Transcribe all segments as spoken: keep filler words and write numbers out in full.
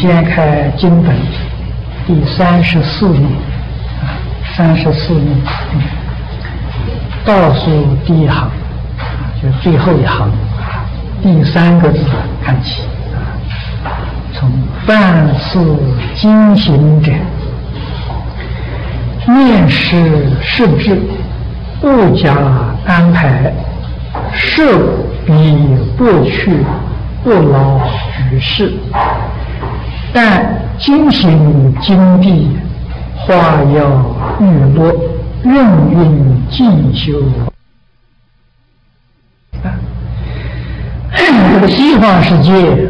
掀开经本第三十四页，啊，三十四页倒数第一行，就是最后一行，第三个字看起，从凡此经行者，面试设置，不加安排，设彼不去，不劳举事。但经行经地，化要欲落，任运进修。啊，这个西方世界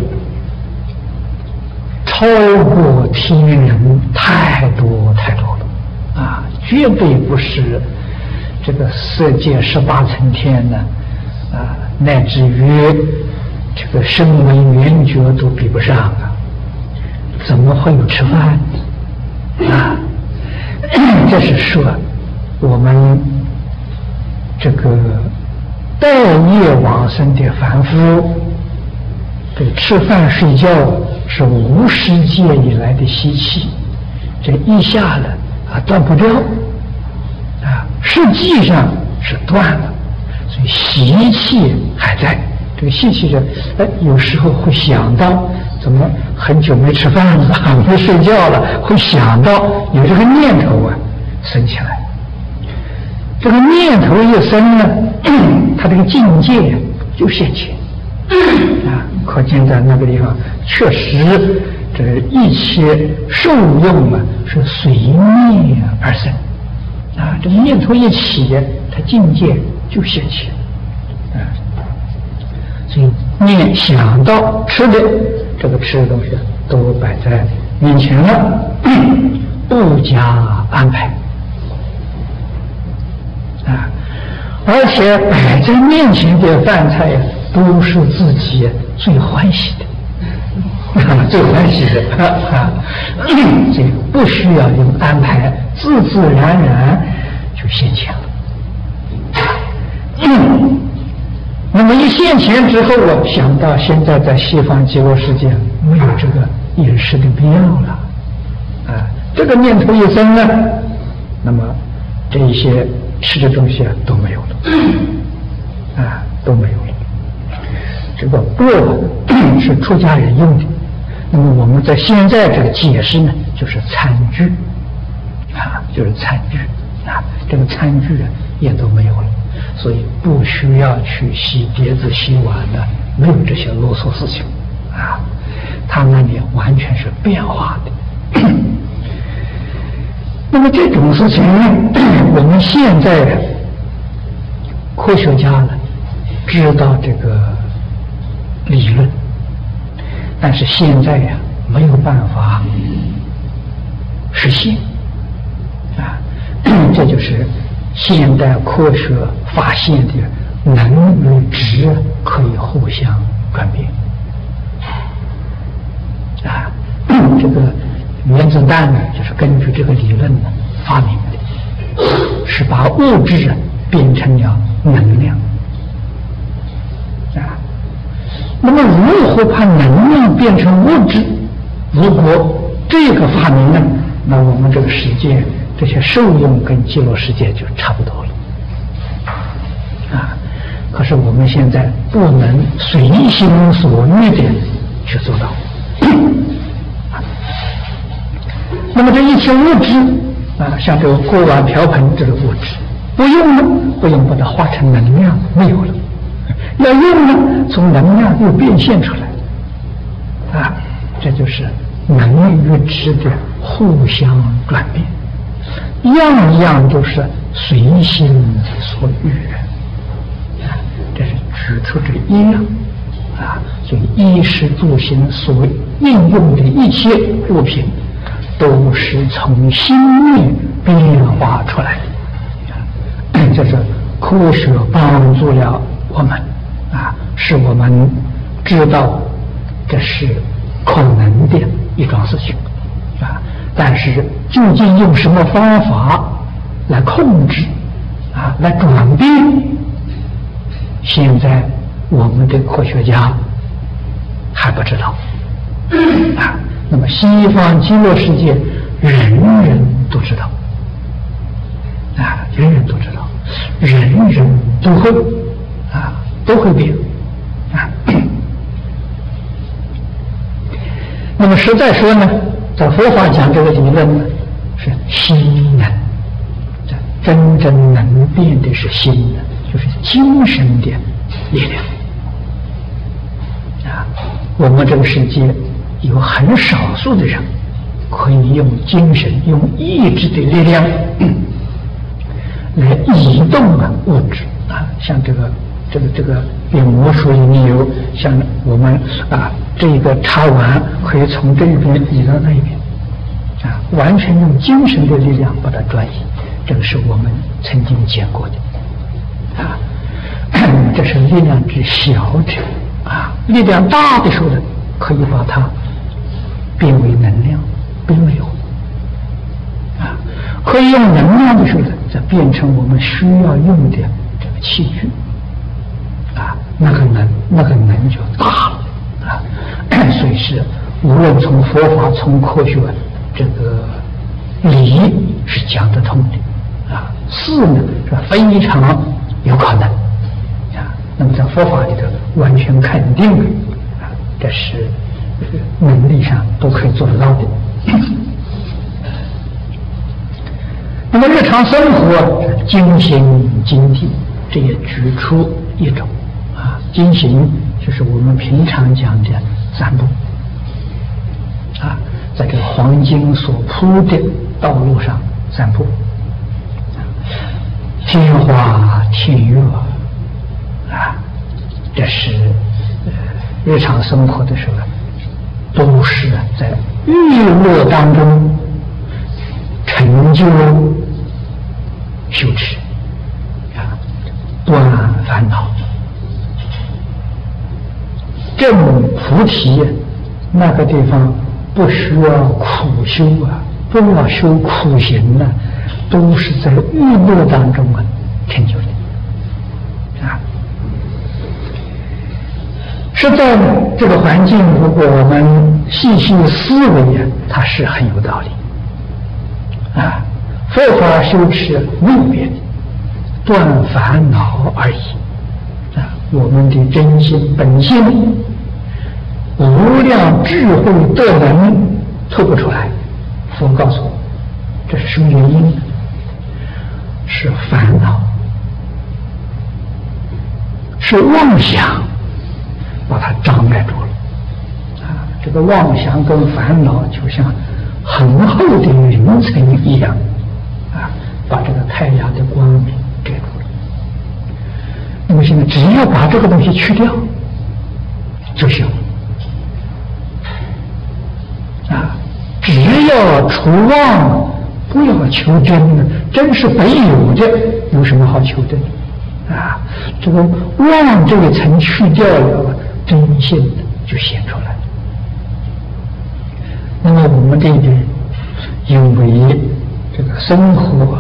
超过天人太多太多了啊，绝对不是这个色界十八层天呢啊，乃至于这个声闻缘觉都比不上啊。怎么会有吃饭啊？这是说我们这个待业往生的凡夫，这吃饭睡觉是无始界以来的习气，这一下了啊断不掉啊，实际上是断了，所以习气还在。这个习气是，哎，有时候会想到。怎么很久没吃饭了，没睡觉了，会想到有这个念头啊，生起来。这个念头一生呢，他这个境界就现前啊，可见在那个地方确实这一切受用啊是随念而生啊，这个念头一起，他境界就现前啊，所以念想到吃的。这个吃的东西都摆在面前了，不加安排啊！而且摆在面前的饭菜都是自己最欢喜的，啊、最欢喜的啊！所以不需要用安排，自自然然就现前了。嗯那么一现前之后，我想到现在在西方极乐世界没有这个饮食的必要了，啊，这个念头一生呢，那么这一些吃的东西啊都没有了，啊都没有了。这个钵是出家人用的，那么我们在现在这个解释呢，就是餐具，啊，就是餐具，啊，这个餐具啊也都没有了。所以不需要去洗碟子、洗碗的，没有这些啰嗦事情啊。它那里完全是变化的。那么这种事情呢，我们现在科学家呢知道这个理论，但是现在呀、啊、没有办法实现啊，这就是现代科学发现的能与质可以互相转变啊，这个原子弹呢，就是根据这个理论呢发明的，是把物质变成了能量啊。那么如何把能量变成物质？如果这个发明呢，那我们这个世界这些受用跟极乐世界就差不多了啊！可是我们现在不能随心所欲的去做到。那么这一切物质啊，像这个锅碗瓢盆这个物质，不用了，不用把它化成能量，没有了；要用呢，从能量又变现出来啊！这就是能与质的互相转变。样样都是随心所欲啊，这是举出这一样啊，所以衣食住行所应用的一切物品，都是从心念变化出来的。这是科学帮助了我们啊，使我们知道这是可能的一桩事情啊。但是究竟用什么方法来控制啊，来转变？现在我们的科学家还不知道啊， 那么西方极乐世界人人都知道啊，人人都知道，人人都会啊，都会变啊。那么实在说呢，在佛法讲这个理论呢，是心能，真正能变的是心的，就是精神的力量啊。我们这个世界有很少数的人可以用精神、用意志的力量来移动啊物质啊，像这个这个这个变魔术里面有，像我们啊这个茶碗可以从这一边移到那一边啊，完全用精神的力量把它转移，这个是我们曾经见过的啊。这是力量之小者啊，力量大的时候呢，可以把它变为能量，变为有啊，可以用能量的时候呢，再变成我们需要用的这个器具啊，那个能那个能就大了啊。所以是无论从佛法从科学这个理是讲得通的啊，事呢是非常有可能啊。那么在佛法里头完全肯定的啊，这是能力上都可以做得到的。那么日常生活精行精进，这也举出一种啊，精行就是我们平常讲的散步啊，在这个黄金所铺的道路上散步，天花天月啊，这是呃日常生活的时候都是在娱乐当中成就修持啊，断烦恼证菩提，那个地方不需要苦修啊，不要修苦行啊，都是在娱乐当中啊成就的啊。实在呢，这个环境如果我们细细思维啊，它是很有道理啊。佛法修持没有别的，断烦恼而已啊。我们的真心本性无量智慧德能透不出来，佛告诉我这是什么原因呢？是烦恼，是妄想把它障碍住了啊！这个妄想跟烦恼就像很厚的云层一样啊，把这个太阳的光明盖住了。那么现在只要把这个东西去掉就行啊！只要除妄，不要求真呢，真是本有的，有什么好求的啊？这个妄这一层去掉了，真性就显出来。那么我们这边因为这个生活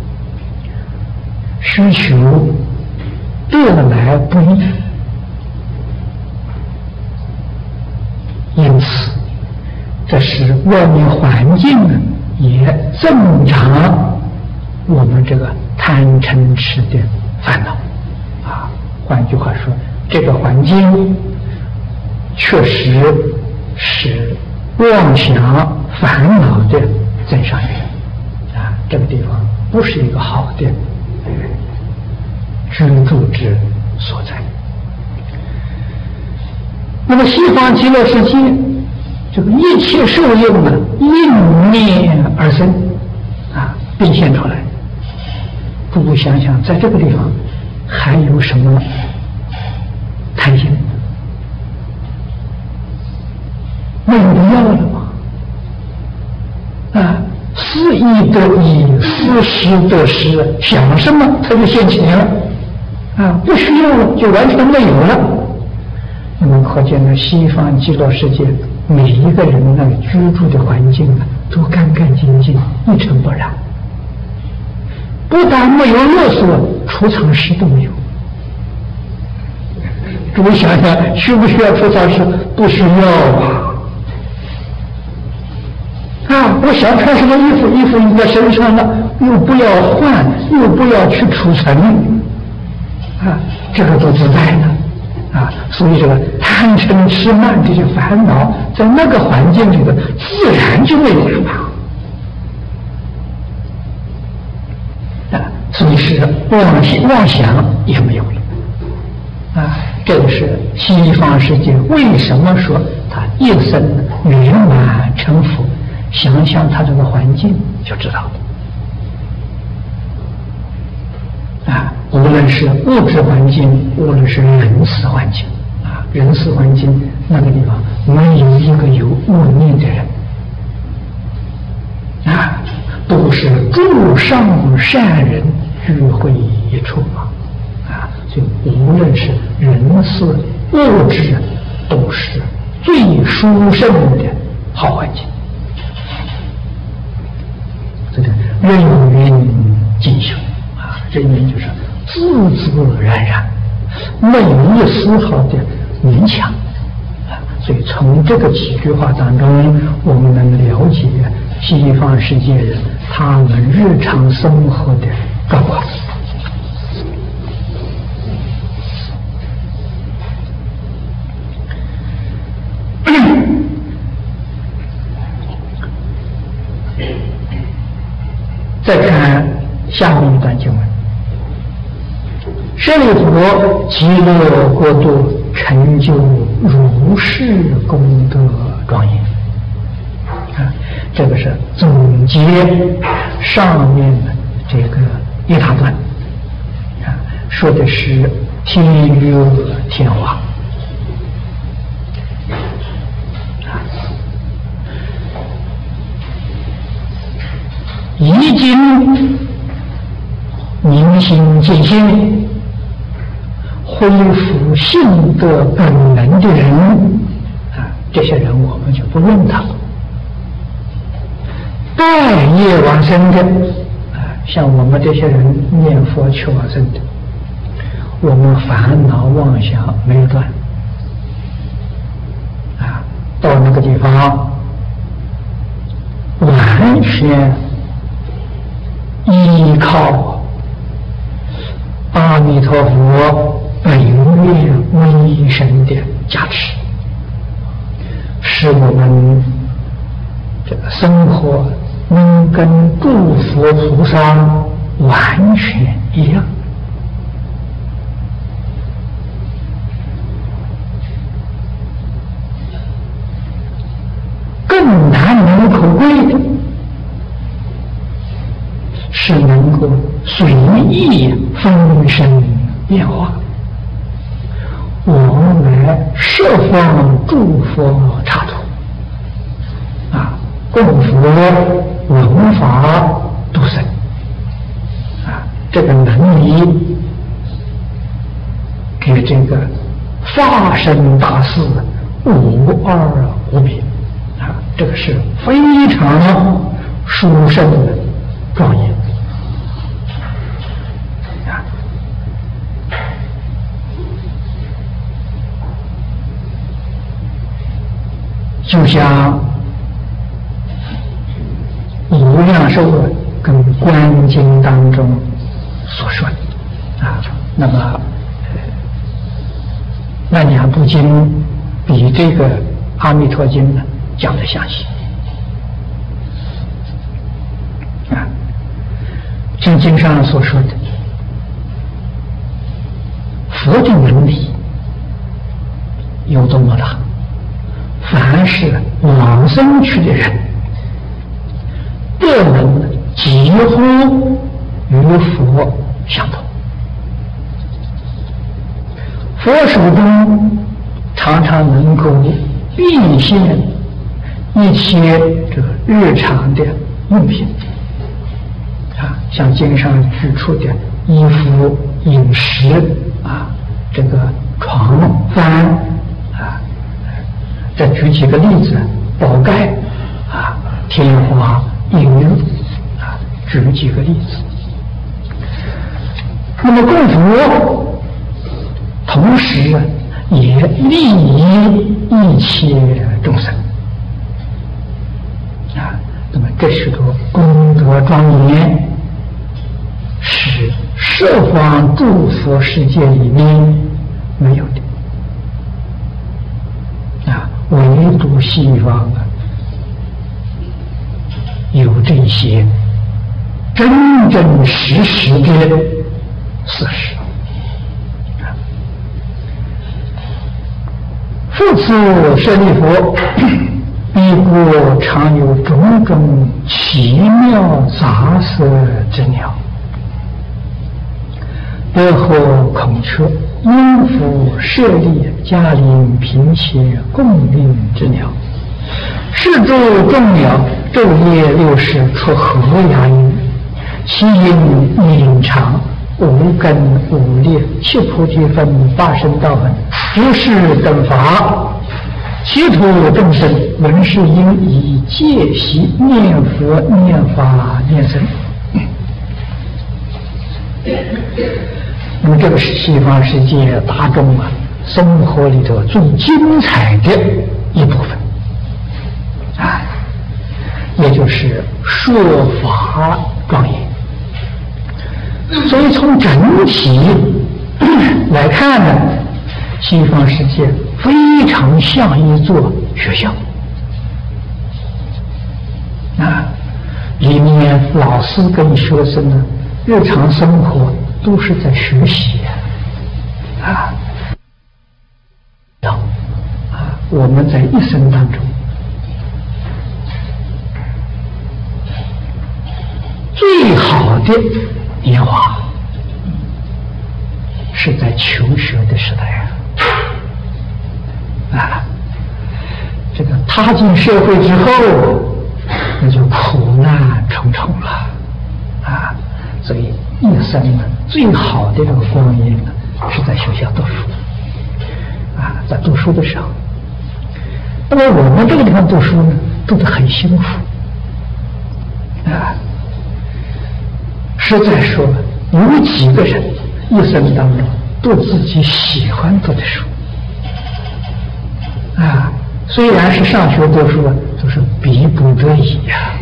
需求得来不易，因此这使外面环境呢也增长我们这个贪嗔痴的烦恼啊。换句话说，这个环境确实是妄想烦恼的增上缘啊，这个地方不是一个好的呃居住之所在。那么西方极乐世界这个一切受用呢，应念而生啊，变现出来。不如想想，在这个地方还有什么贪心？没有必要了吗？啊，思意得意，思时得时，想什么它就现前了啊，不需要了就完全没有了。那么可见呢，西方极乐世界每一个人那个居住的环境啊，都干干净净，一尘不染。不但没有勒索，储藏室都没有。诸位想想，需不需要储藏室？不需要啊。 我想穿什么衣服，衣服已在身上了，又不要换，又不要去储存，啊，这个都自在了，啊，所以这个贪嗔痴慢这些烦恼，在那个环境里头，自然就没有了吧。所以是妄想妄想也没有了，啊，这个是西方世界为什么说他一生圆满成佛？想想他这个环境就知道了，啊，无论是物质环境，无论是人事环境，啊，人事环境那个地方没有一个有恶念的人，啊，都是诸上善人聚会一处啊，啊，所以无论是人事物质，都是最殊胜的好环境。这个任运进修啊，任运就是自自然然，没有一丝毫的勉强啊。所以从这个几句话当中，我们能了解西方世界人他们日常生活的状况。再看下面一段经文：舍利弗，极乐国度成就如是功德庄严。啊，这个是总结上面的这个一大段，啊，说的是天乐天华。已经明心见性，恢复性德本能的人啊，这些人我们就不论他了。待业往生的啊，像我们这些人念佛求往生的，我们烦恼妄想没有断啊，到那个地方完全依靠阿弥陀佛本愿威神的加持，使我们这个生活能跟诸佛菩萨完全一样。更难能可贵的是能够随意分身变化，我们来设方诸佛刹土啊，供佛闻法度生啊，这个能力给这个法身大士无二无别啊，这个是非常殊胜的庄严。就像无量寿跟观经当中所说的啊，那么那两部经比这个阿弥陀经呢讲得详细啊。像经上所说的，佛的能力有多么大，凡是往生去的人，都能几乎与佛相同。佛手中常常能够变现一些这个日常的用品啊，像经上举出的衣服、饮食啊，这个床幡啊。再举几个例子，宝盖啊，天花、银玉啊，举几个例子。那么供佛，同时也利益一切众生啊。那么这许多功德庄严，是十方诸佛世界里面没有的啊，唯独西方啊有这些真真实实的事实。复次舍利弗，彼国常有种种奇妙杂色之鸟，得获孔雀、音符、舍利、迦陵、频伽、共令之鸟，是诸众鸟，昼夜六时出和雅音，其音音长，无根无裂，七菩提分，八圣道分，如是等法，其土众生闻是应以戒习念佛、念法、念僧。那么这个是西方世界大众啊生活里头最精彩的一部分啊，也就是说法庄严。所以从整体来看呢，西方世界非常像一座学校啊，里面老师跟学生呢日常生活都是在学习啊啊，我们在一生当中最好的年华是在求学的时代啊，这个踏进社会之后，那就苦难重重了啊，所以一生呢最好的这个光阴呢是在学校读书啊，在读书的时候。那么我们这个地方读书呢，读得很辛苦啊。实在说，有几个人一生当中读自己喜欢读的书啊，虽然是上学读书啊，都是逼不得已呀、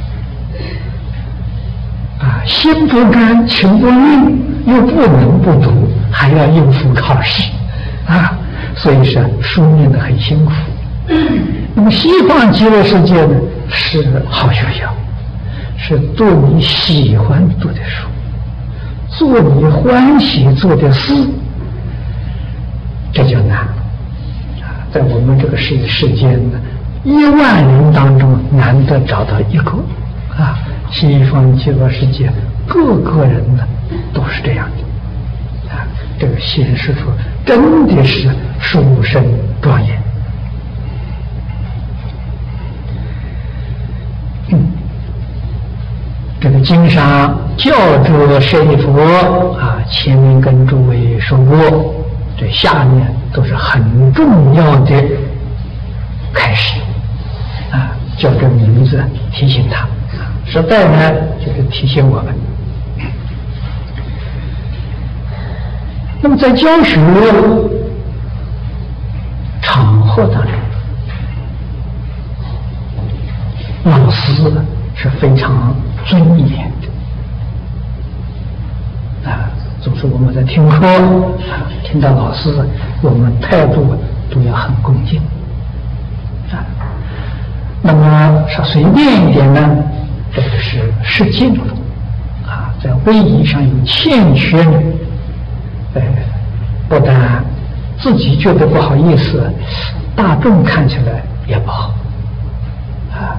啊，啊，心不甘情不愿，又不能不读，还要应付考试啊，所以说书念得很辛苦。那么西方极乐世界呢，是好学校。是读你喜欢读的书，做你欢喜做的事，这就难啊！在我们这个世世间呢，一万人当中难得找到一个啊！西方极乐世界各个人呢都是这样的啊！这个显示出真的是殊胜庄严。嗯。这个经上教主舍利弗啊，前面跟诸位说过，这下面都是很重要的开始啊，叫这名字提醒他，实在呢就是提醒我们。那么在教学场合当中，老师是非常尊严的啊，总是我们在听课啊，听到老师，我们态度都要很恭敬啊。那么说随便一点呢，这个是失敬啊，在威仪上有欠缺呢，呃，不但自己觉得不好意思，大众看起来也不好啊。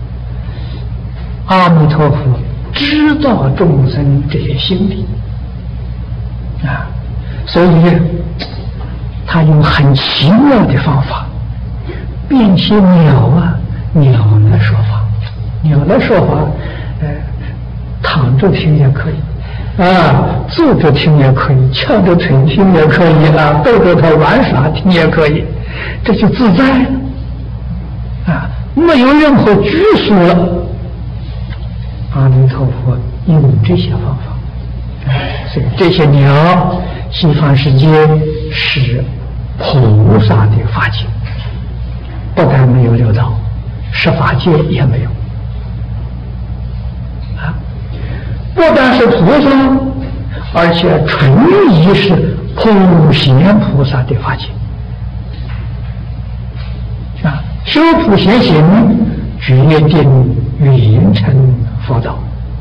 阿弥陀佛知道众生这些心理啊，所以他用很奇妙的方法变些鸟啊鸟来说法，鸟来说法，呃，躺着听也可以啊，坐着听也可以，翘着腿听也可以啊，逗着他玩耍听也可以，这就自在了啊，没有任何拘束了。阿弥陀佛用这些方法，所以这些鸟，西方世界是菩萨的法界，不但没有六道，十法界也没有不但是菩萨，而且纯宜是普贤菩萨的法界啊，修普贤行，决定圆成佛道。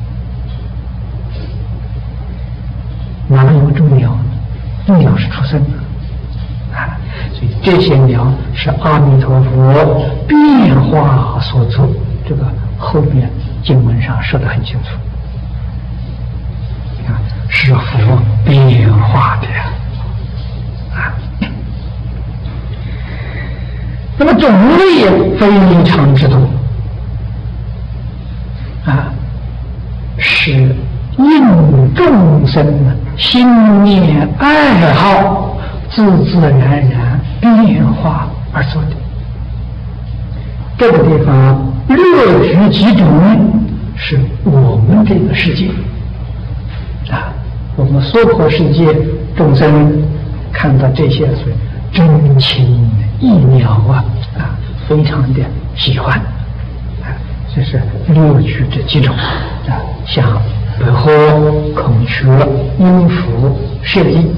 哪有这么鸟？鸟是出生的啊，所以这些鸟是阿弥陀佛变化所作。这个后面经文上说得很清楚啊，是佛变化的啊。那么种类也非常之多啊，是应众生心念爱好自自然然变化而做的。这个地方乐举几种，是我们这个世界啊，我们娑婆世界众生看到这些是真情意妙啊啊，非常的喜欢啊，这是乐举这几种啊，像白鹤、孔雀、音符、舍利、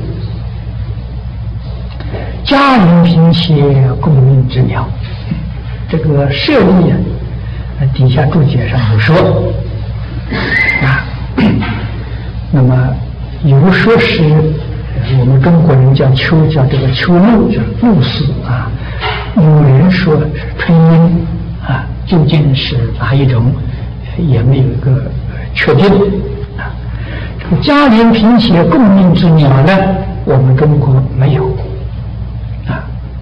嘉陵平切共鸣之鸟。这个舍利啊，底下注解上有说啊，那么有说是我们中国人叫秋，叫这个秋露，叫露丝啊。有人说是春莺啊，究竟是哪一种，也没有一个确定啊。这个嘉陵平切共鸣之鸟呢，我们中国没有啊。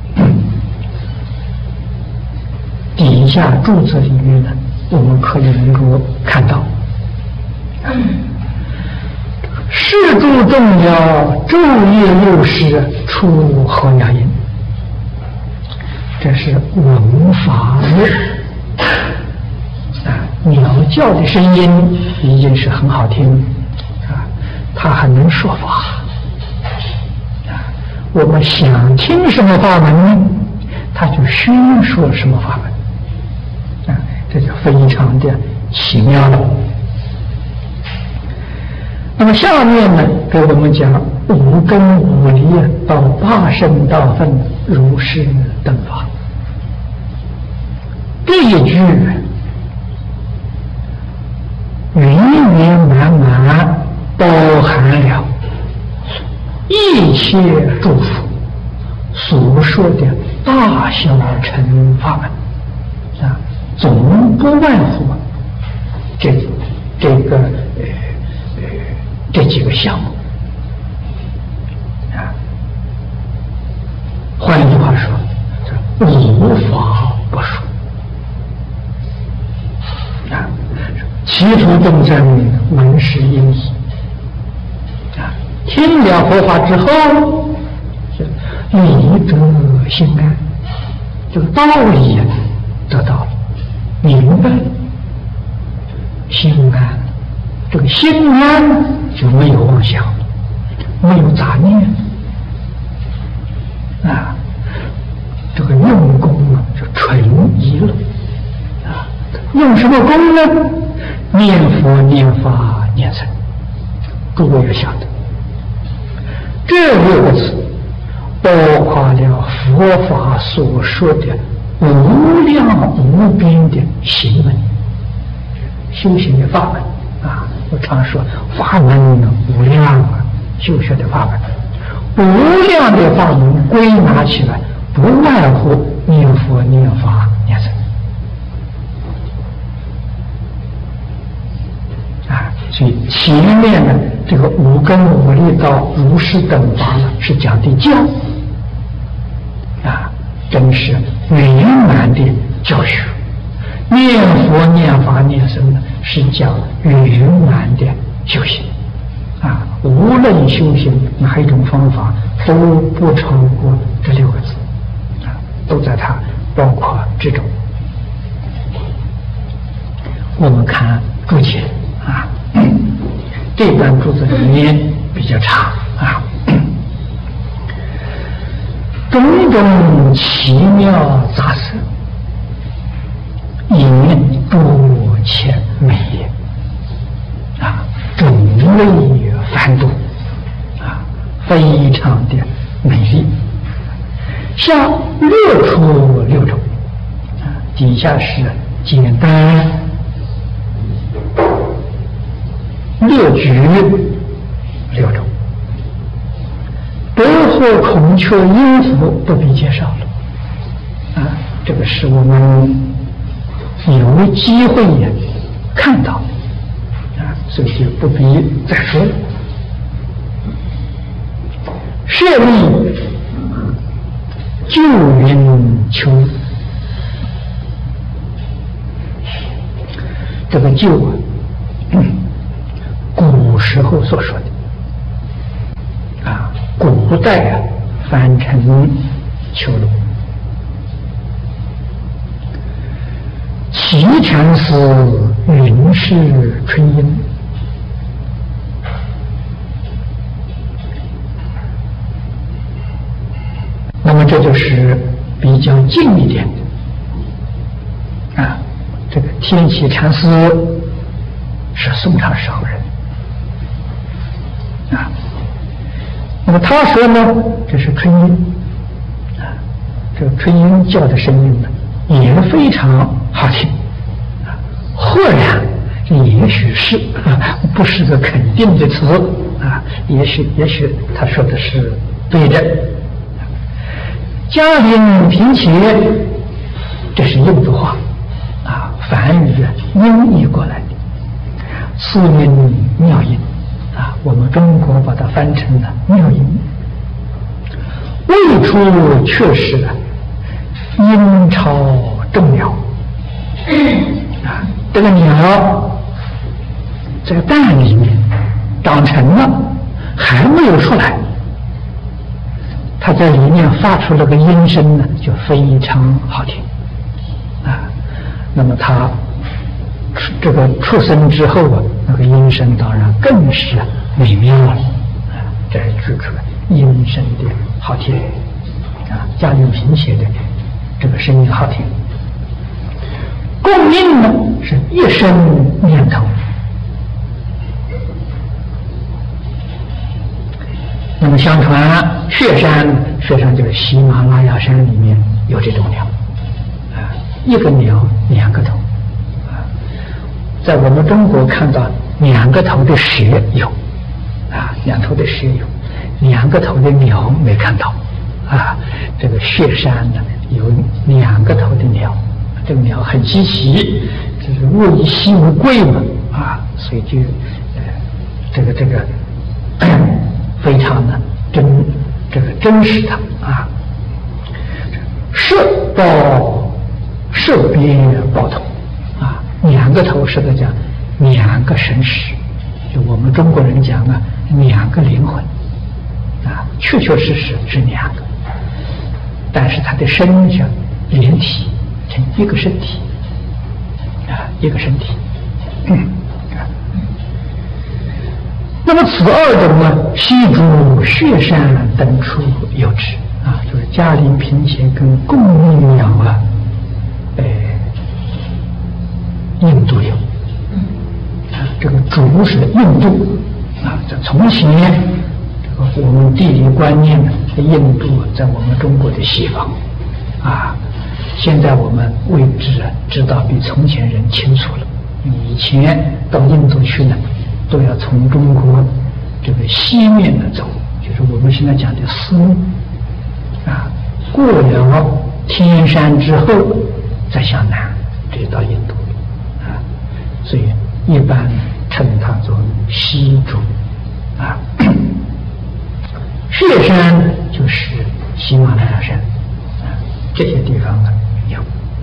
底下注册里面呢，我们可以能够看到，世诸众鸟，昼夜六时，出和雅音。这是文法论啊，鸟叫的声音已经是很好听啊，它还能说法啊。我们想听什么法门，它就宣说什么法门。这就非常的奇妙了。那么下面呢，给我们讲五根五力到八圣道分如是等法。这一句圆圆满满包含了一切诸佛所说的大小乘法门啊。总不外乎这这个呃呃这几个项目啊。换一句话说，无法不说啊。其诸众生闻是因已啊，听了佛法之后，理得心安，这个道理得到了。明白，心安，这个心安就没有妄想，没有杂念啊，这个用功啊就纯一了啊。用什么功呢？念佛、念法、念僧。诸位要晓得，这六个字包括了佛法所说的无量无边的行门，修行的法门啊！我常说法门无量啊，修学的法门，无量的法门归纳起来，不外乎念佛、念法、念僧啊。所以前面呢，这个五根五力到如是等法呢，是讲的教啊，真是圆满的教学。念佛、念法、念僧呢，是讲圆满的修行啊。无论修行哪一种方法，都不超过这六个字啊，都在它包括之中。我们看注解啊，这段注解里面比较长啊。种种奇妙杂色，言多且美也啊！种为繁多啊，非常的美丽。下略出六种啊，底下是简单列举六种。德和孔雀音符不必介绍了啊，这个是我们有机会也看到的啊，所以就不必再说了。舍利救云求，这个救啊，嗯，古时候所说的啊，古代啊翻成求路。齐禅师云是春音，那么这就是比较近一点的啊。这个天齐禅师是宋朝时候人啊。那么他说呢，这是春音啊，这个春音叫的声音呢也非常好听啊。或然也许是啊，不是个肯定的词啊，也许也许他说的是对的。嘉陵平且，这是印度话啊，梵语音译过来的，四音妙音啊，我们中国把它翻成了妙音。未出却是阴超众鸟啊，这个鸟在蛋里面长成了，还没有出来。它在里面发出了个音声呢，就非常好听啊。那么它这个出生之后啊，那个音声当然更是美妙了啊。这是指出来音声的好听啊，嘉陵平写的这个声音好听。共鸣呢是一声念头。那么相传雪山，雪山就是喜马拉雅山里面有这种鸟啊，一个鸟两个头啊。在我们中国看到两个头的蛇有啊，两头的蛇有，两个头的鸟没看到啊。这个雪山呢有两个头的鸟，这个鸟很稀奇，就是物以稀为贵嘛啊，所以就呃这个这个。非常的真，这个真实的啊，射报射别报头啊，两个头是个讲两个神识，就我们中国人讲啊，两个灵魂啊，确确实实是两个，但是它的身上连体成一个身体啊，一个身体。嗯那么此二种呢，西诸雪山等处有之啊，就是嘉陵平且跟共鸣鸟啊，呃，印度有啊，这个主是印度啊，这从前这个我们地理观念呢，印度在我们中国的西方啊，现在我们位置啊知道比从前人清楚了，以前到印度去呢。都要从中国这个西面的走，就是我们现在讲的丝路啊，过了天山之后再向南，这就到印度啊，所以一般称它做西主啊。雪山就是喜马拉雅山啊，这些地方呢有，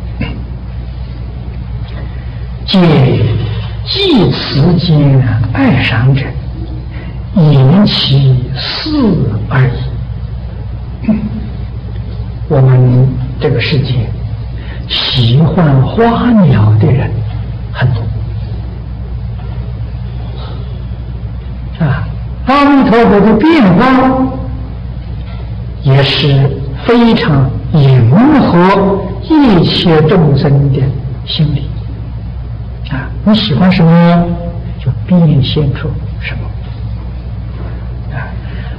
皆既此间爱赏者，言其事而已。我们这个世界喜欢花鸟的人很多啊，阿弥陀佛的变化也是非常迎合一切众生的心理。啊，你喜欢什么，就变现出什么。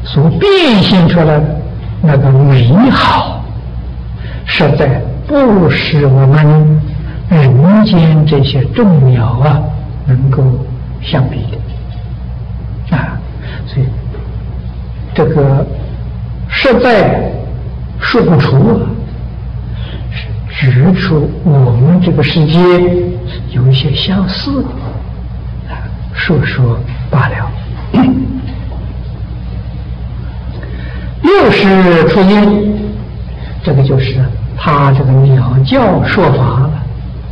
所变现出来的那个美好，实在不是我们人间这些众鸟啊能够相比的啊。所以这个实在说不出啊，是指出我们这个世界有一些相似的啊，说说罢了。六是初音，这个就是他这个鸟教说法了，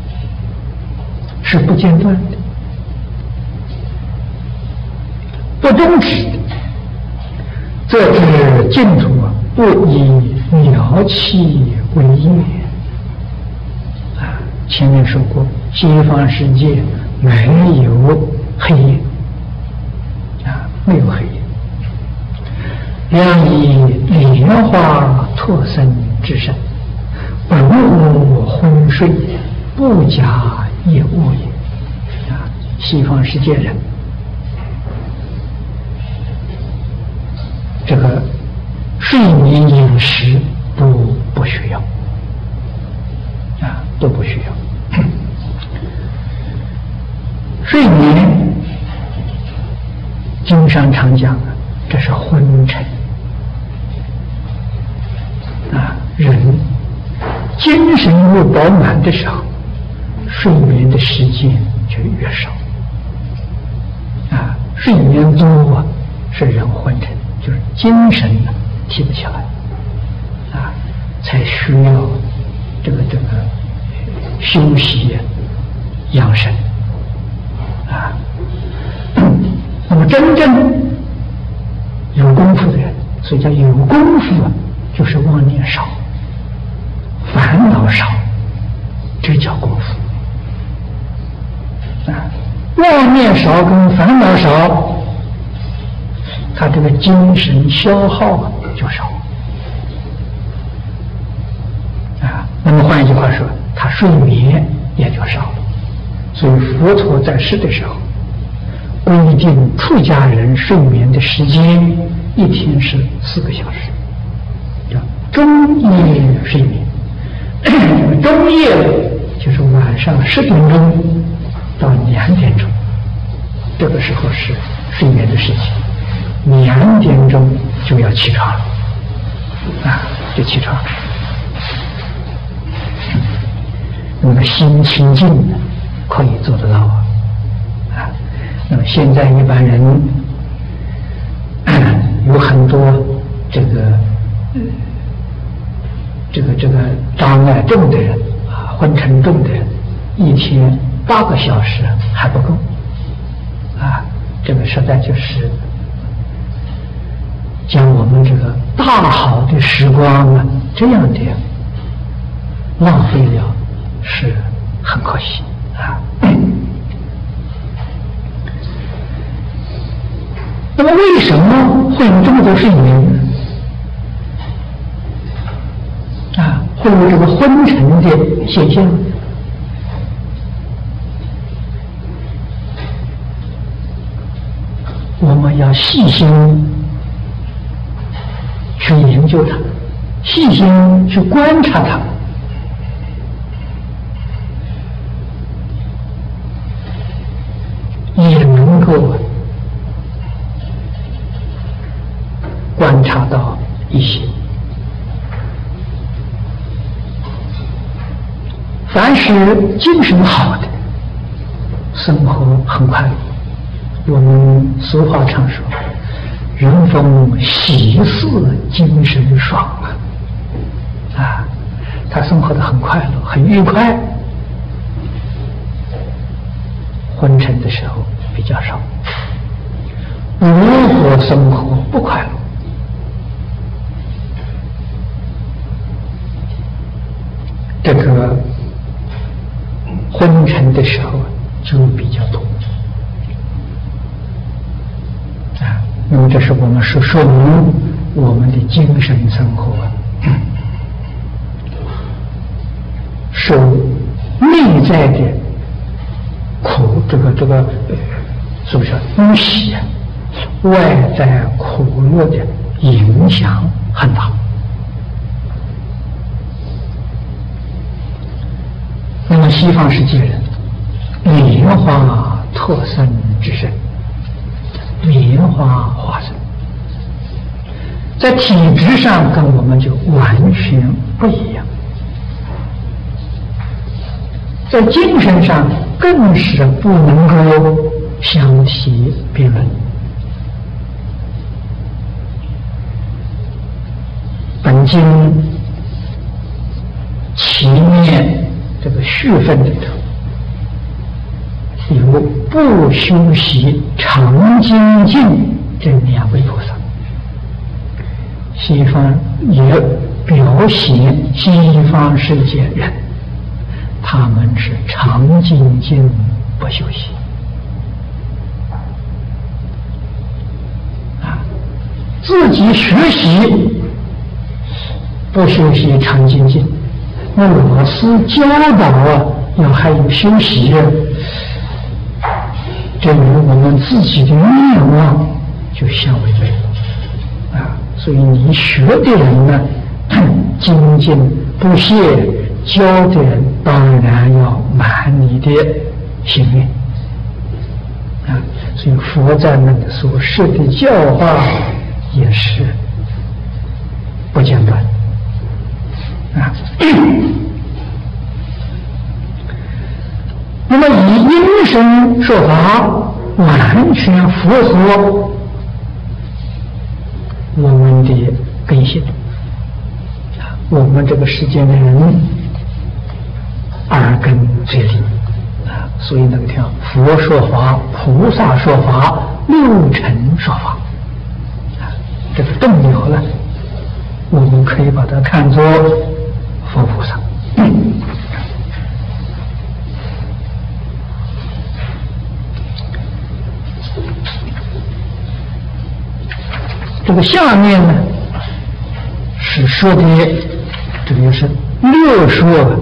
是不间断的，不终止的。这是净土不以鸟气为业啊。前面说过，西方世界没有黑夜啊，没有黑夜。良以莲花托生之身，不入昏睡，不假业恶也。啊，西方世界人，这个睡眠饮食都不需要，啊，都不需要。睡眠，经上常讲啊，这是昏沉。啊，人精神越饱满的时候，睡眠的时间就越少。啊，睡眠多啊，是人昏沉，就是精神呢提不起来，啊，才需要这个这个休息养生。啊，那么真正有功夫的人，所以叫有功夫啊。就是妄念少，烦恼少，这叫功夫啊！妄念少跟烦恼少，他这个精神消耗就少啊。那么换一句话说，他睡眠也就少了。所以佛陀在世的时候，规定出家人睡眠的时间一天是四个小时。中夜睡眠，中夜就是晚上十点钟到两点钟，这个时候是睡眠的时间，两点钟就要起床了，啊，就起床了。那么心清净的可以做得到啊，啊，那么现在一般人有很多这个。呃这个这个障碍重的人啊，昏沉重的人，一天八个小时还不够啊！这个实在就是将我们这个大好的时光啊，这样的浪费了，是很可惜啊。那么为什么会有这么多睡眠呢？啊，会有这个昏沉的现象。我们要细心去研究它，细心去观察它，也能够观察到一些。凡是精神好的，生活很快乐。我们俗话常说，人逢喜事精神爽啊！啊，他生活的很快乐，很愉快。昏沉的时候比较少。如果生活不快乐，这个昏沉的时候就比较多啊。那么这是我们说说明我们的精神生活受内在的苦，这个这个是不是淤习啊？外在苦乐的影响很大。那么西方世界人莲花特生之身，莲花化身，在体质上跟我们就完全不一样，在精神上更是不能够相提并论。本经前面这个序分里头有不修习常精进这两位菩萨，西方也表现西方世界人，他们是常精进不修习啊，自己学习不修习常精进，那老师教导啊，要还有修习啊，这与我们自己的愿望就相违背啊。所以你学的人呢，精进不懈，教的人当然要满你的心愿啊。所以佛在那里所示的教化也是不间断啊。那么以因声说法，完全符合我们的根性啊，我们这个世间的人耳根最利啊，所以那个叫佛说法、菩萨说法、六尘说法啊，这个动摇了，我们可以把它看作佛菩萨。这个下面呢是说的，这个就是六说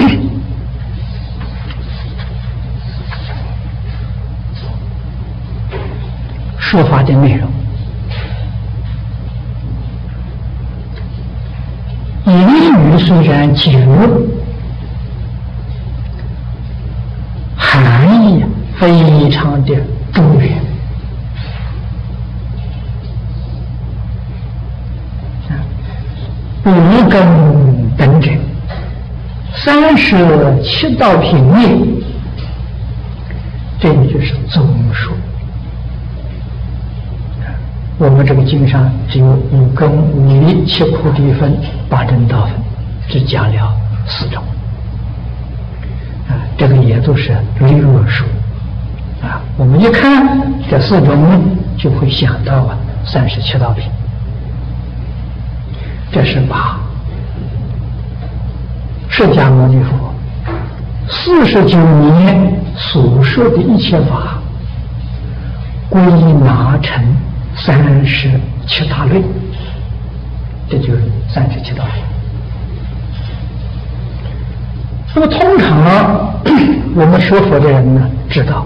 说法的内容。言语虽然简陋，含义非常的周远。五根等者，三十七道品内，这个就是总数。我们这个经上只有五根、五力、七菩提分、八正道分，只讲了四种。啊，这个也都是略数。啊，我们一看这四种，就会想到啊，三十七道品。这是把释迦牟尼佛四十九年所说的一切法归纳成三十七大类，这就是三十七道。那么通常我们学佛的人呢，知道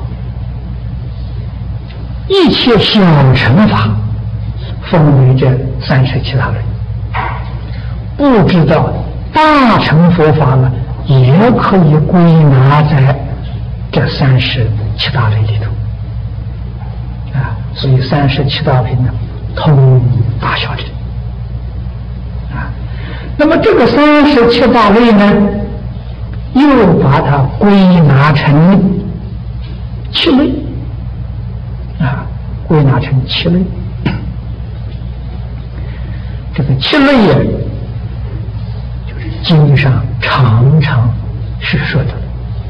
一切小乘法分为这三十七大类，不知道大乘佛法呢，也可以归纳在这三十七大类里头啊。所以三十七道品呢，通大小乘啊。那么这个三十七大类呢，又把它归纳成七类啊，归纳成七类。这个七类呀，经上常常是说的，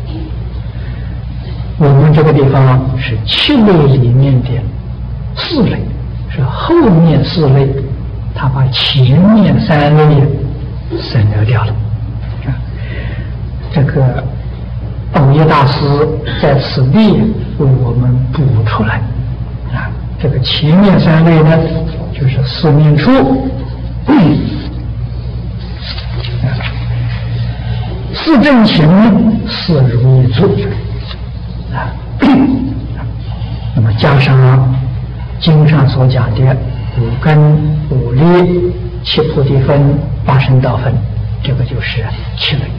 我们这个地方是七类里面的四类，是后面四类，他把前面三类省略掉了。啊，这个耦一大师在此地为我们补出来。啊，这个前面三类呢，就是四念处。四正勤，四如意足啊。那么加上经上所讲的五根、五力、七菩提分、八圣道分，这个就是七类。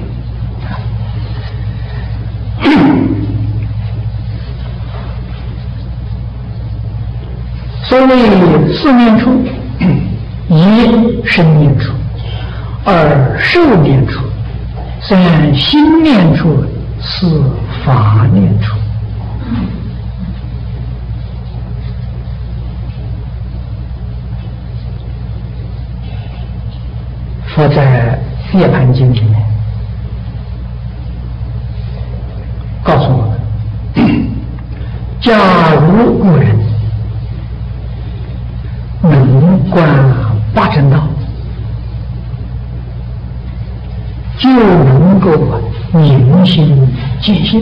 所谓四念处，一生念处，二受念处，三心念处，四法念处。佛在《涅槃经》里面告诉我们，假如有人能观八正道，就能够明心见性。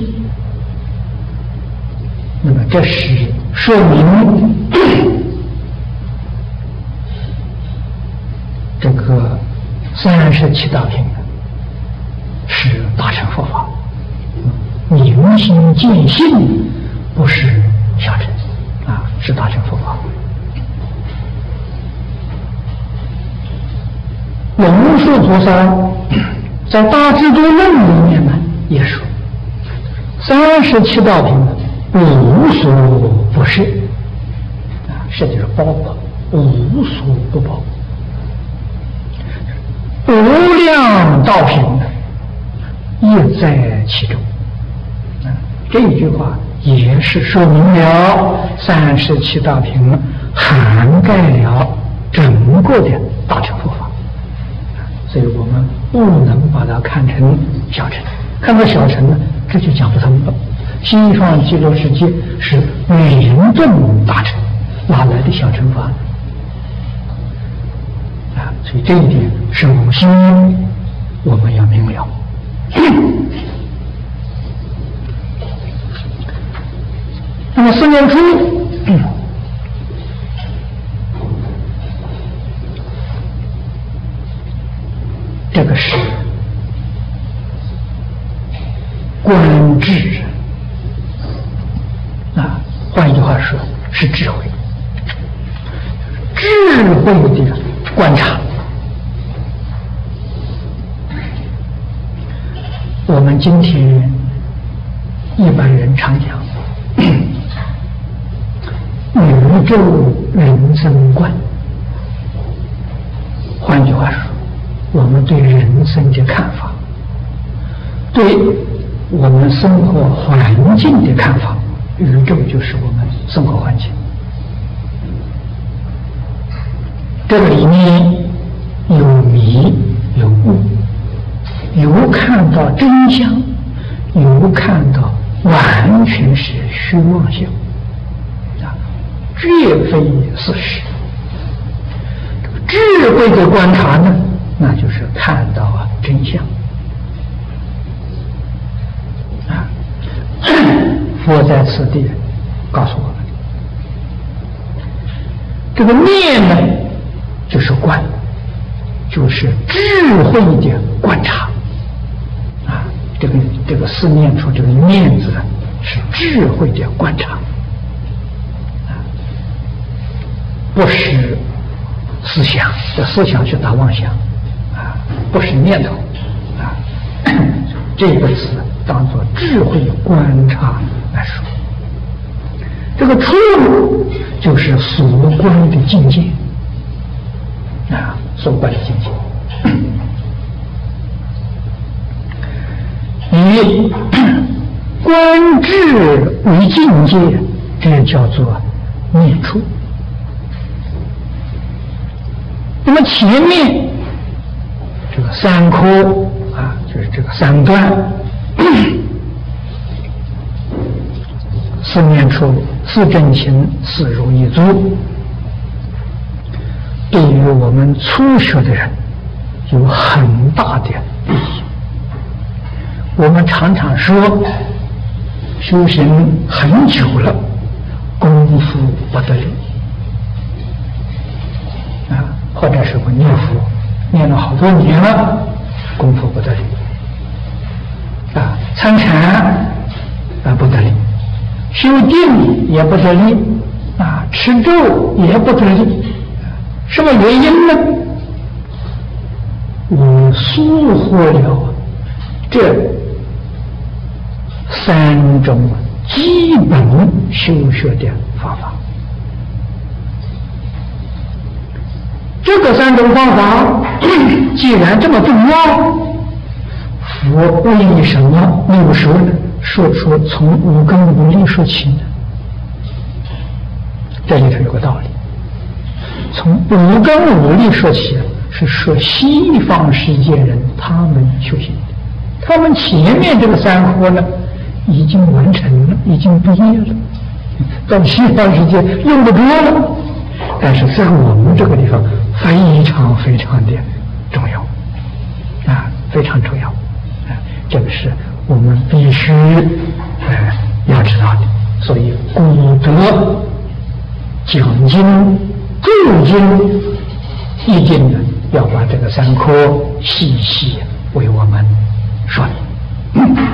那么这是说明这个三十七道品是大乘佛法，明心见性不是小乘啊，是大乘佛法。龙树菩萨在《大智度论》里面呢也说，三十七道品无所不是啊，是就是包括无所不包，无量道品亦在其中。啊，这一句话也是说明了三十七道品涵盖了整个的大乘佛法。所以我们不能把它看成小乘，看到小乘呢，这就讲不通了。西方极乐世界是严重大乘，哪来的小乘法呢？啊，所以这一点首先我们要明了。那么四念处，这个是观智啊，换一句话说，是智慧，智慧的观察。我们今天一般人常讲宇宙人生观，换句话说，我们对人生的看法，对我们生活环境的看法，宇宙就是我们生活环境。这个里面有迷有悟，有看到真相，有看到完全是虚妄相啊，绝非事实。智慧的观察呢，那就是看到啊真相啊。佛在此地告诉我们，这个念呢，就是观，就是智慧的观察啊。这个这个四念处这个念字是智慧的观察啊，不是思想，这思想是大妄想啊，不是念头啊。这个词当作智慧观察来说，这个处就是所观的境界啊，所观的境界。以观智为境界，这叫做念处。那么前面这个三科啊，就是这个三段，四念处、四正勤、四如意足，对于我们初学的人有很大的意义。我们常常说，修行很久了，功夫不得力啊，或者是我念佛念了好多年了，功夫不得力啊，参禅啊不得力，修定也不得力啊， 啊，吃粥也不得力，什么原因呢？我疏忽了这三种基本修学的方法。这个三种方法既然这么重要，佛为什么没有说呢？说出从五根五力说起呢？这里头有个道理。从五根五力说起，是说西方世界人他们修行的，他们前面这个三科呢已经完成了，已经毕业了，到西方世界用不着了。但是在我们这个地方非常非常的重要啊，非常重要啊，这个是我们必须呃要知道的。所以古德讲经注经一定呢要把这个三科细细为我们说明。嗯、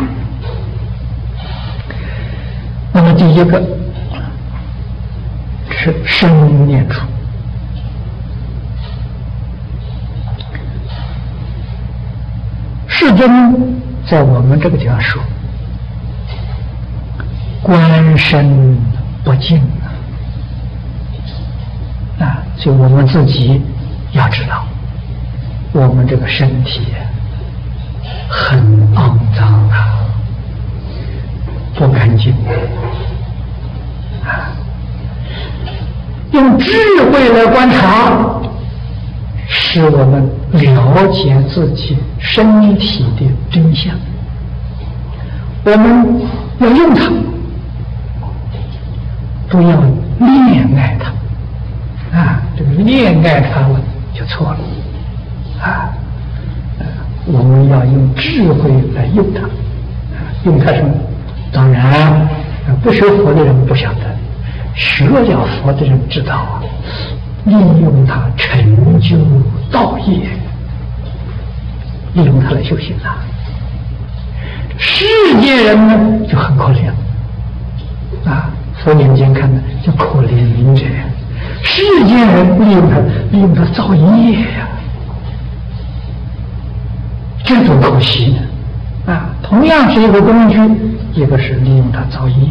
那么第一个是生念处。世尊在我们这个地方说，观身不净啊，啊，所以我们自己要知道，我们这个身体很肮脏啊，不干净啊。用智慧来观察，使我们了解自己身体的真相。我们要用它，不要恋爱它啊！这个恋爱它了就错了啊！呃，我们要用智慧来用它，啊、用它什么？当然，不学佛的人不晓得。学了佛的人知道啊，利用它成就道业，利用它来修行啊。世界人呢就很可怜啊，佛年间看呢叫可怜悯者。世界人利用它，利用它造业呀、啊，这多可惜呢！啊，同样是一个工具，一个是利用它造业。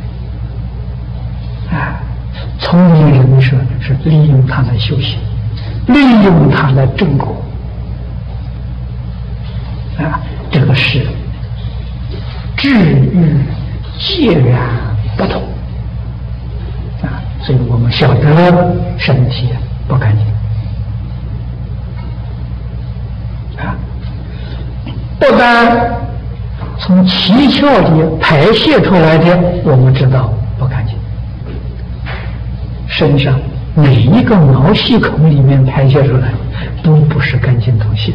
啊，聪明人说是利用它来修行，利用它来正果。啊，这个是智育截然不同。啊，所以我们晓得身体不干净。啊，不但从七窍里排泄出来的，我们知道不干净。身上每一个毛细孔里面排泄出来都不是干净东西的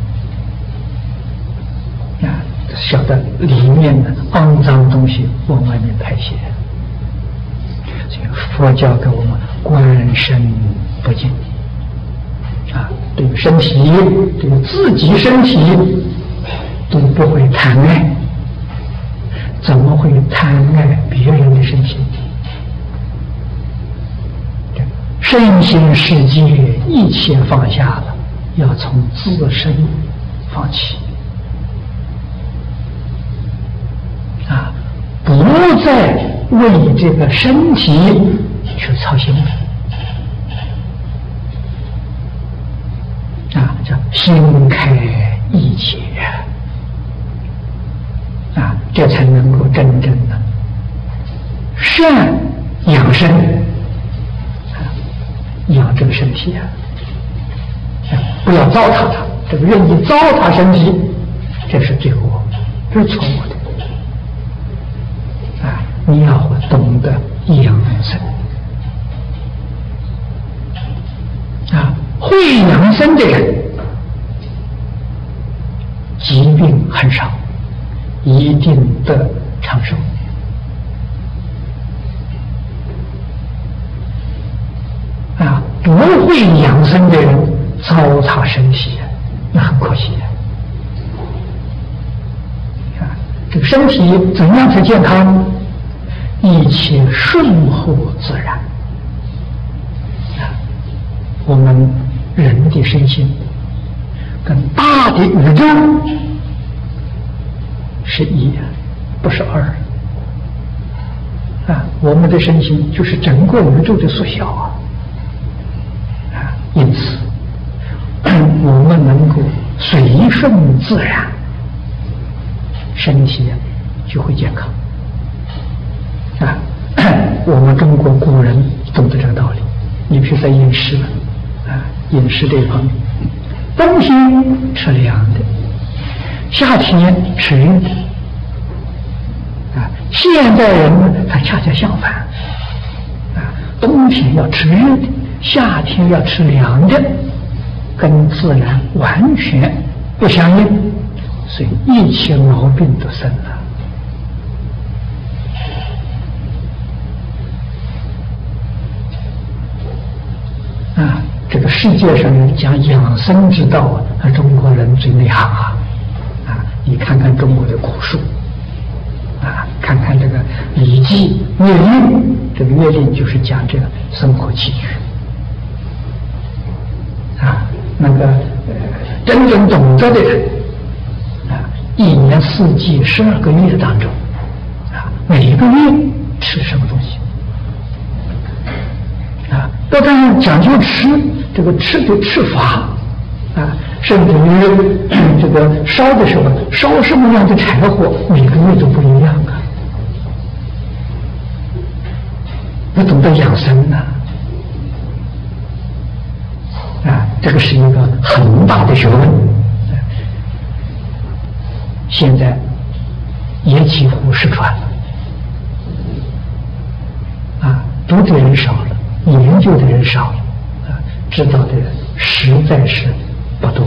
啊，晓得里面的肮脏东西往外面排泄。所以佛教给我们观身不净啊，对于身体，对于自己身体都不会贪爱，怎么会贪爱别人的身体？身心世界一切放下了，要从自身放弃啊，不再为这个身体去操心啊，叫心开意解啊，这才能够真正的善养生。养这个身体啊，不要糟蹋它。这个愿意糟蹋身体，这是罪过，这是错误的。啊，你要懂得养生啊，会养生的人，疾病很少，一定得长寿。啊，不会养生的人糟蹋身体，那很可惜的。啊，这个身体怎样才健康？一切顺乎自然。 我们人的身心跟大的宇宙是一，不是二啊！我们的身心就是整个宇宙的缩小啊！啊，因此我们能够随顺自然，身体就会健康啊！我们中国古人懂得这个道理。你比如在饮食啊，饮食这一方面，冬天吃凉的，夏天吃热的啊。现代人呢，他恰恰相反啊，冬天要吃热的，夏天要吃凉的，跟自然完全不相应，所以一切毛病都生了。啊，这个世界上人讲养生之道啊，中国人最内行啊！啊，你看看中国的古书，啊，看看这个《礼记》《乐令》，这个乐令就是讲这个生活起居。啊，那个呃，真正懂得的人，啊，一年四季十二个月当中，啊，每一个月吃什么东西。啊，要这样讲究吃，这个吃的吃法啊，甚至于这个烧的时候烧什么样的柴火，每个月都不一样啊。要懂得养生呢，啊，这个是一个很大的学问。现在也几乎失传了，啊，读的人少了。研究的人少了，啊，知道的人实在是不多。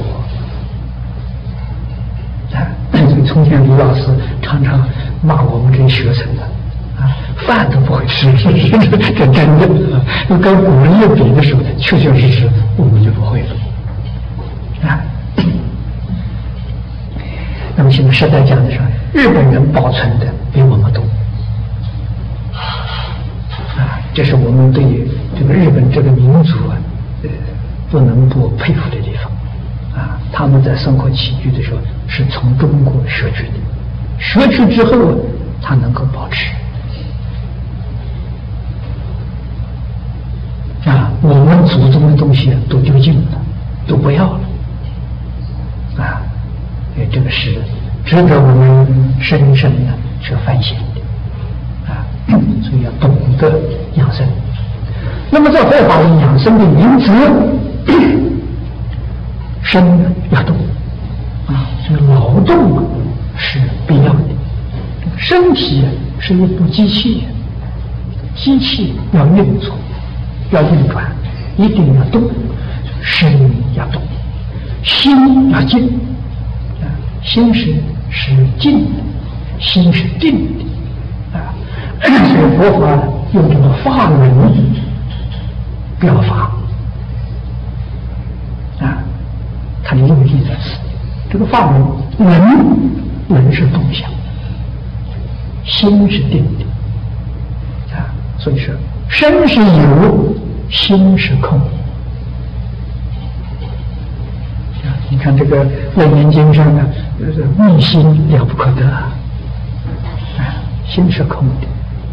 啊，所以从前李老师常常骂我们这些学生的，啊，饭都不会吃，这这真的。跟古人一比的时候，确确实实我们就不会了。啊，那么现在实在讲的是，日本人保存的比我们多。啊，这是我们对这个日本这个民族啊，呃，不能不佩服的地方啊。他们在生活起居的时候是从中国学去的，学去之后啊，他能够保持。啊，我们祖宗的东西都丢尽了，都不要了。啊，哎，这个是值得我们深深的去反省的。所以要懂得养生。那么在佛法里养生的原则，身要动啊，所以劳动是必要的。身体是一部机器，机器要运作，要运转，一定要动，身要动，心要静啊，心是是静的，心是定的啊。所以佛法用这个法轮表法啊，它的用意在此。这个法轮，轮轮是动向，心是定的啊。所以说，身是有，心是空啊。你看这个《楞严经》上呢，密心了不可得啊，心是空的。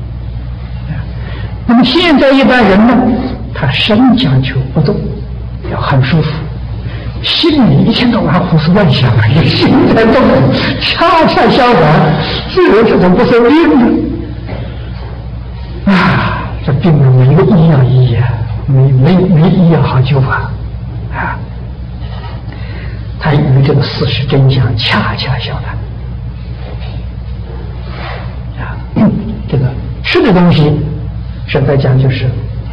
那么现在一般人呢，他身讲求不动，要很舒服，心里一天到晚胡思乱想，心在动，恰恰相反，这人这种不生病的啊，这病人没有医药医啊，没没没医药好救法啊，他与这个事实真相恰恰相反啊，这个吃的东西。实在讲，就是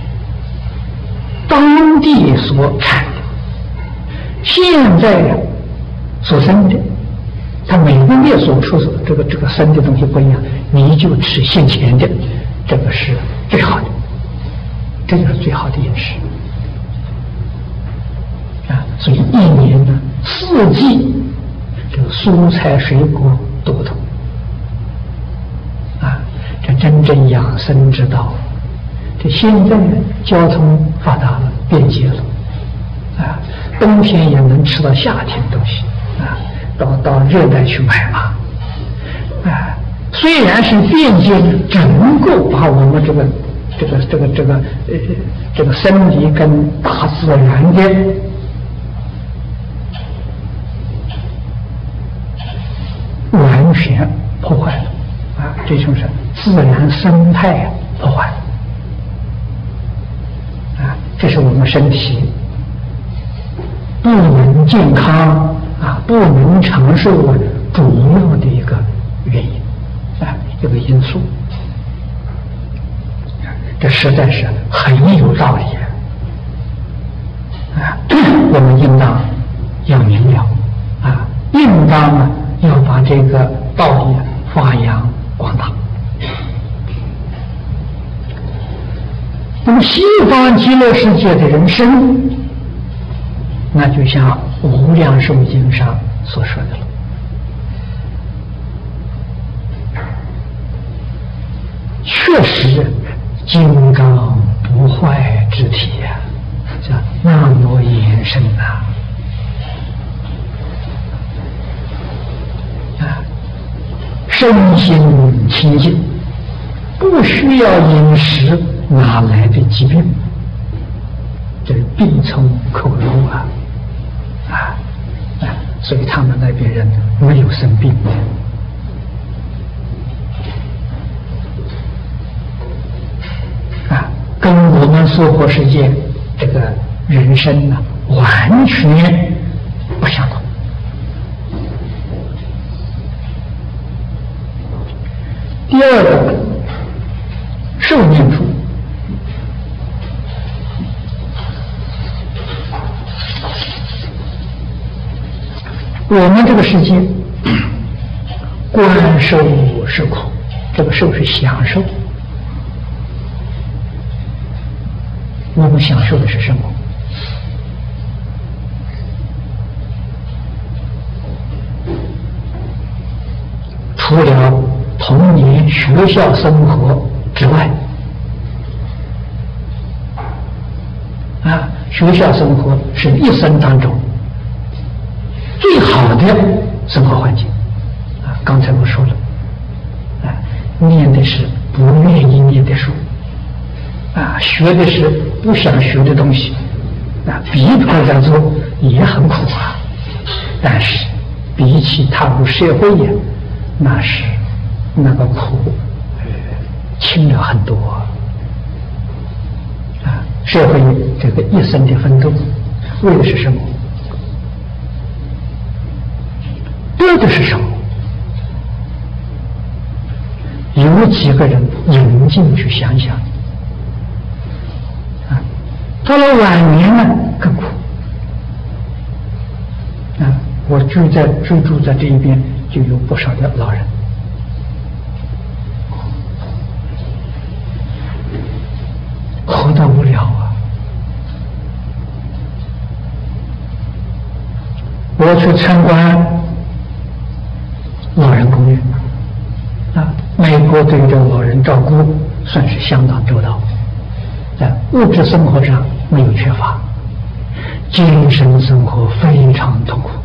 当地所产的，现在所生的，它每个月所出的这个这个生的东西不一样，你就吃现前的，这个是最好的，这就是最好的饮食啊。所以一年呢，四季这个蔬菜水果都不同啊，这真正养生之道。这现在呢，交通发达了，便捷了， 天也能吃到夏天的东西啊，到到热带去买嘛。啊，虽然是变节，只能够把我们这个这个这个这个呃这个生理跟大自然的完全破坏了啊，这就是自然生态破坏啊，这是我们身体不能健康啊，不能长寿啊，主要的一个原因啊，一个因素。这实在是很有道理啊！我们应当要明了啊，应当呢要把这个道理发扬光大。那么西方极乐世界的人生，那就像《无量寿经》上所说的了，确实金刚不坏之体呀、啊，叫那么延伸呐！啊，身心清净，不需要饮食，哪来的疾病？这是病从口入啊！啊啊！所以他们那边人没有生病的。跟我们娑婆世界这个人生呢，完全不相同。第二个，寿命处，我们这个世界，观受是苦，这个受是享受。我们享受的是什么？除了童年学校生活之外，啊，学校生活是一生当中最好的生活环境。啊，刚才我说了，啊，念的是不愿意念的书。啊，学的是不想学的东西，啊，逼迫着做也很苦啊。但是比起踏入社会呀，那是那个苦，呃，轻了很多啊。社会这个一生的奋斗，为的是什么？得的是什么？有几个人引进去想想？到了晚年呢，更苦。啊，我居在居住在这一边，就有不少的老人，活得无聊啊。我去参观老人公寓，啊，美国对这个老人照顾算是相当周到，在物质生活上没有缺乏，精神生活非常痛苦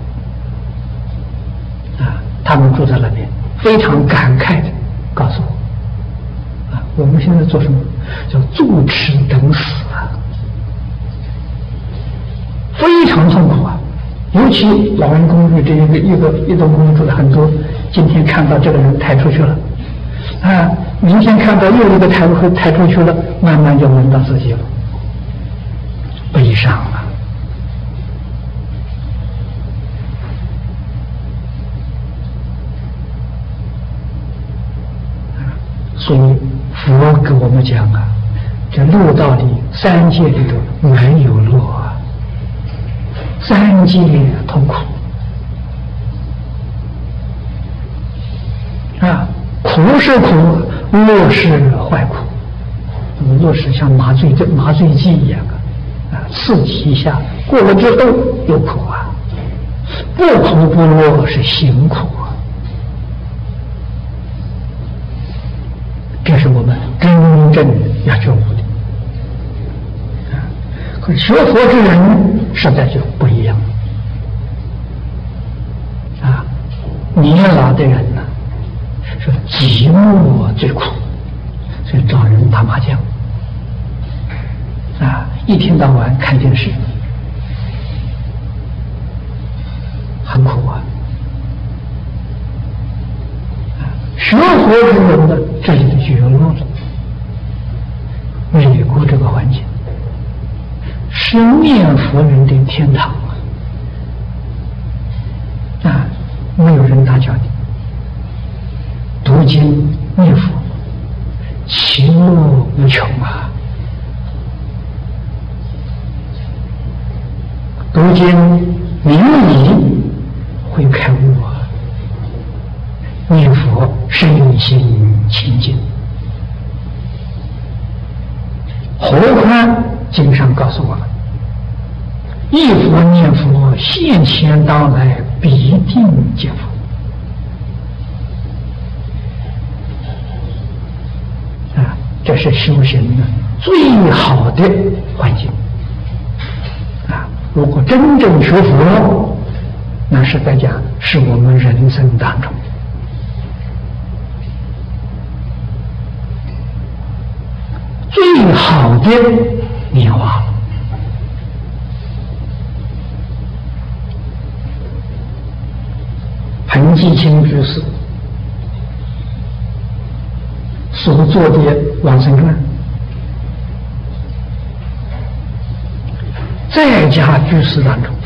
啊！他们住在那边，非常感慨的告诉我：啊，我们现在做什么？叫坐吃等死啊，非常痛苦啊！尤其老人公寓这一个一个一栋公寓住的很多，今天看到这个人抬出去了，啊，明天看到又一个抬出抬出去了，慢慢就轮到自己了。悲伤啊！所以佛给我们讲啊，这六道里三界里头没有乐啊，三界痛苦啊，苦是苦，乐是坏苦，乐是像麻醉这麻醉剂一样啊。刺激一下，过了之后有苦啊，不苦不乐是行苦啊，这是我们真正要觉悟的啊。可学佛之人实在就不一样了。 年老的人呢，说寂寞最苦，所以找人打麻将啊，一天到晚看电视，很苦啊。学佛之人呢，这里的就有路了。美国这个环境是念佛人的天堂啊！啊，没有人打搅你，读经念佛，其乐无穷啊！读经明理会开悟啊！念佛身心清净。何况经上告诉我们，忆佛念佛，现前当来必定见佛。啊，这是修行的最好的环境。啊，如果真正学佛，那是在讲是我们人生当中最好的年华。彭继清居士所做的《往生传》，在家居士当中，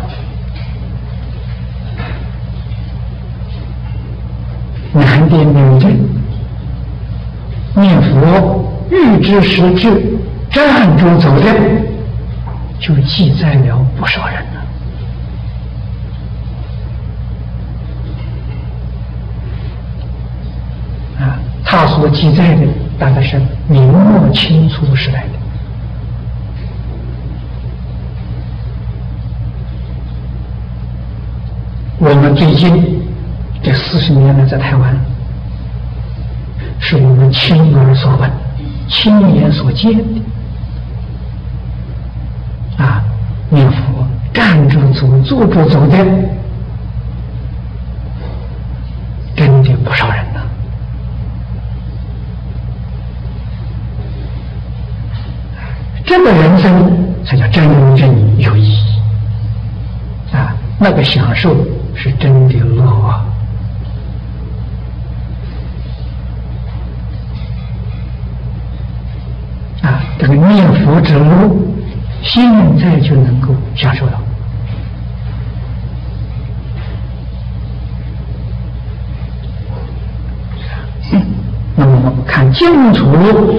男的女的念佛欲知时至，站住走的，就记载了不少人了。啊，他所记载的大概是明末清初时代的。我们最近这四十年来在台湾，是我们亲耳所闻、亲眼所见的。啊，念佛站着走、坐着走的，真的不少人呢。这个人生才叫真正有意义啊！那个享受是真的乐啊！啊，这个念佛之路，现在就能够享受到。嗯，那么我们看净土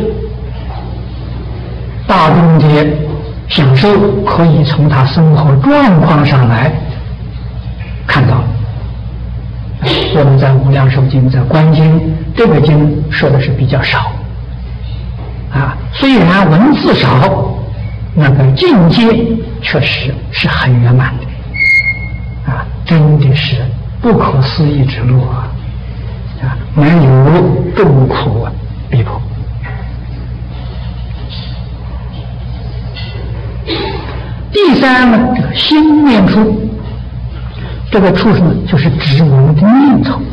大众的享受，可以从他生活状况上来看到。我们在《无量寿经》在《观经》这个经说的是比较少啊，虽然文字少，那个境界确实是很圆满的啊，真的是不可思议之路啊！啊，没有众苦逼迫。第三呢，这个心念处，这个处呢，就是指我们的念头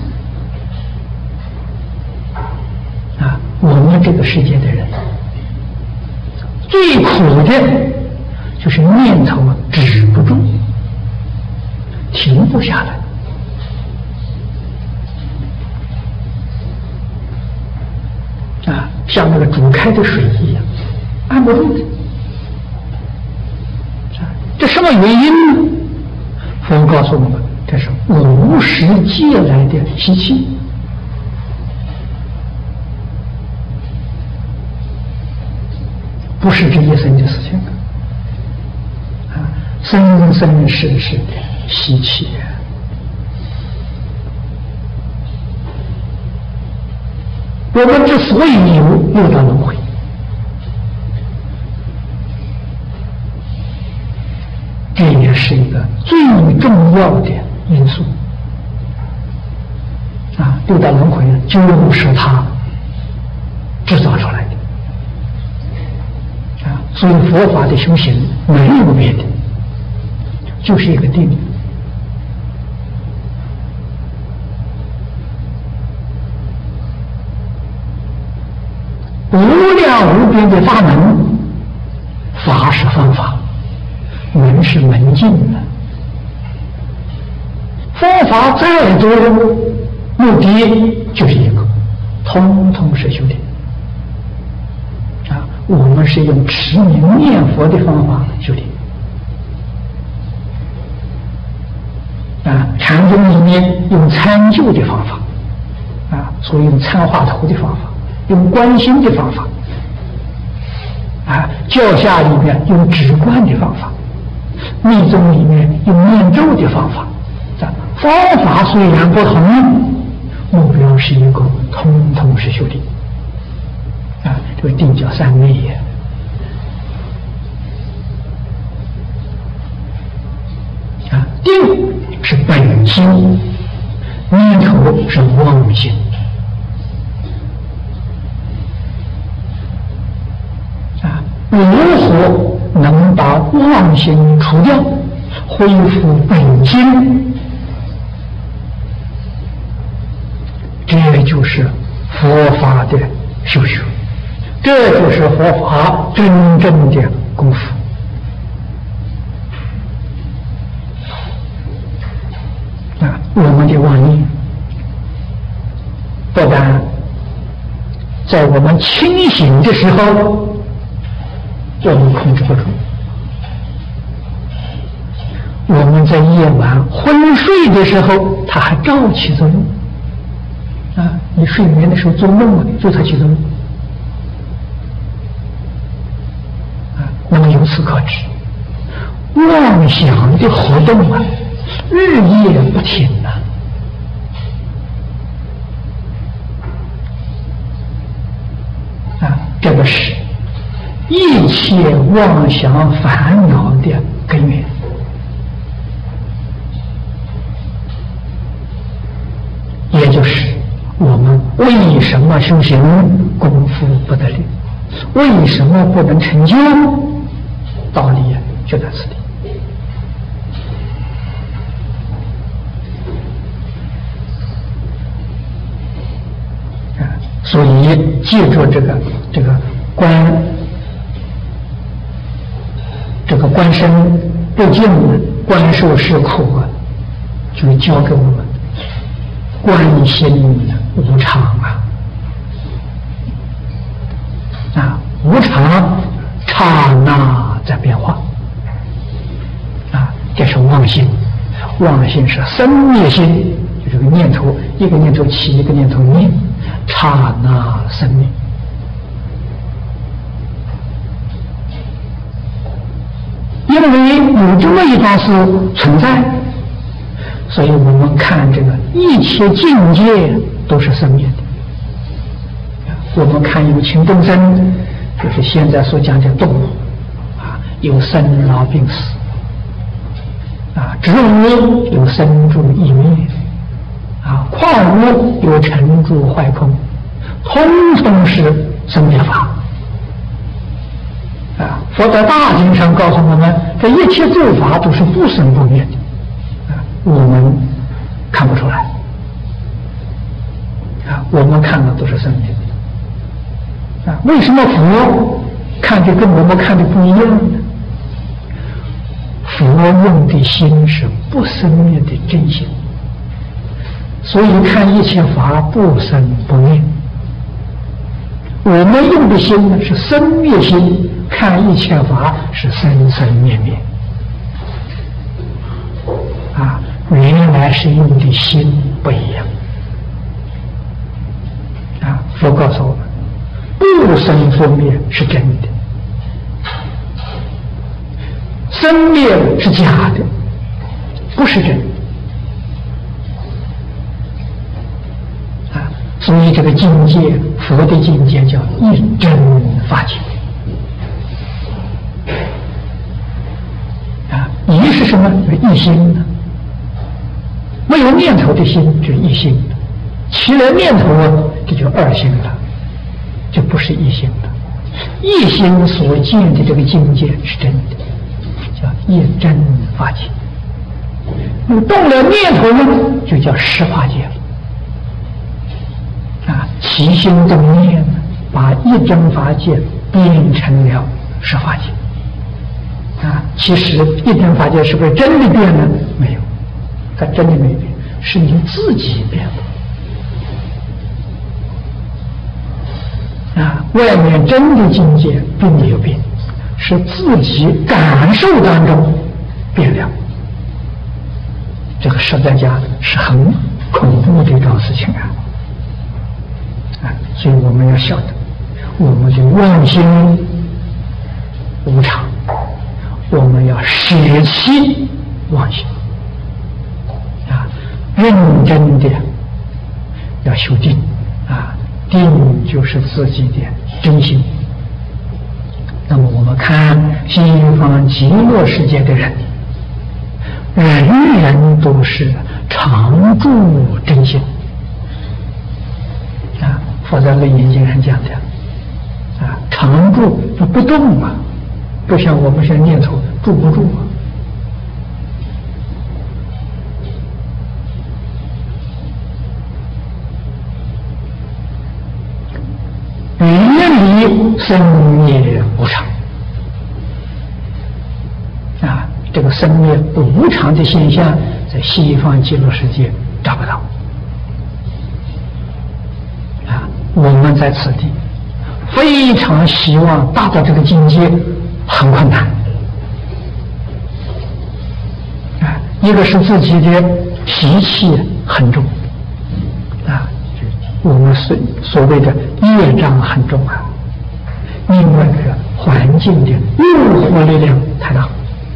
啊。我们这个世界的人最苦的就是念头啊止不住，停不下来啊，像那个煮开的水一样，按不住的。这什么原因呢？佛告诉我们，这是无始借来的习气。不是这一生的事情啊，生生世世的习气。我们之所以有六道轮回，这也是一个最重要的因素啊！六道轮回就是它制造出来的啊！所以佛法的修行没有别的，就是一个定无量无边的法门，法是方法，门是门径的。方法再多，目的就是一个，通通是修炼。啊，我们是用持名念佛的方法修炼。啊，禅宗里面用参究的方法，啊，所以用参话头的方法，用观心的方法，啊，教下里面用止观的方法，密宗里面用念咒的方法，啊，方法虽然不同，目标是一个，通通是修定。啊，这个定叫三昧也。啊，定是本心，念头是妄心。啊，如何能把妄心除掉，恢复本心？这就是佛法的修学，这就是佛法真正的功夫。啊，我们的妄念不但在我们清醒的时候我们控制不住，我们在夜晚昏睡的时候它还照起作用。啊，你睡眠的时候做梦啊，就它起作用。啊，那么由此可知，妄想的活动啊，日夜不停啊。啊，这个是一切妄想烦恼的根源。也就是我们为什么修行功夫不得力，为什么不能成就？道理就在此地。啊，所以记住这个这个观，这个观身不净，观受是苦啊，就教给我们观心无常啊。啊，无常刹那在变化啊，这是妄心。妄心是生灭心，就这个念头，一个念头起，一个念头灭，刹那生灭。因为有这么一桩事存在，所以我们看这个一切境界都是生灭的。我们看有情众生，就是现在所讲的动物啊，有生老病死啊；植物有生住异灭啊；矿物有成住坏空，通通是生灭法啊。佛在大经上告诉我们，这一切诸法都是不生不灭的啊，我们看不出来啊，我们看的都是生灭的。啊，为什么佛看的跟我们看的不一样呢？佛用的心是不生灭的真心，所以看一切法不生不灭。我们用的心呢是生灭心，看一切法是生生灭灭。啊，原来是用的心不一样。啊，佛告诉我们，不生不灭是真的，生灭是假的，不是真的。啊，所以这个境界，佛的境界叫一真法界。啊，一是什么？一心呢？没有念头的心就是一心的，起了念头啊，这就二心了。就不是一心的，一心所见的这个境界是真的，叫一真法界。那么动了念头呢，就叫实法界了。啊，起心动念把一真法界变成了十法界。啊，其实一真法界是不是真的变了？没有，它真的没变，是你自己变的。啊，外面真的境界并没有变，是自己感受当中变了。这个实在讲是很恐怖的一桩事情啊！啊，所以我们要晓得，我们的妄心无常，我们要舍弃妄心啊，认真的要修定啊，定就是自己的真心。那么我们看西方极乐世界的人，人人都是常住真心啊，佛在《楞严经》上讲的啊，常住就不动啊，不像我们现在念头住不住啊。远离生灭无常啊，这个生灭无常的现象，在西方极乐世界找不到啊。我们在此地非常希望达到这个境界，很困难啊。一个是自己的脾气很重啊，我们所所谓的业障很重啊。另外一个环境的诱惑力量太大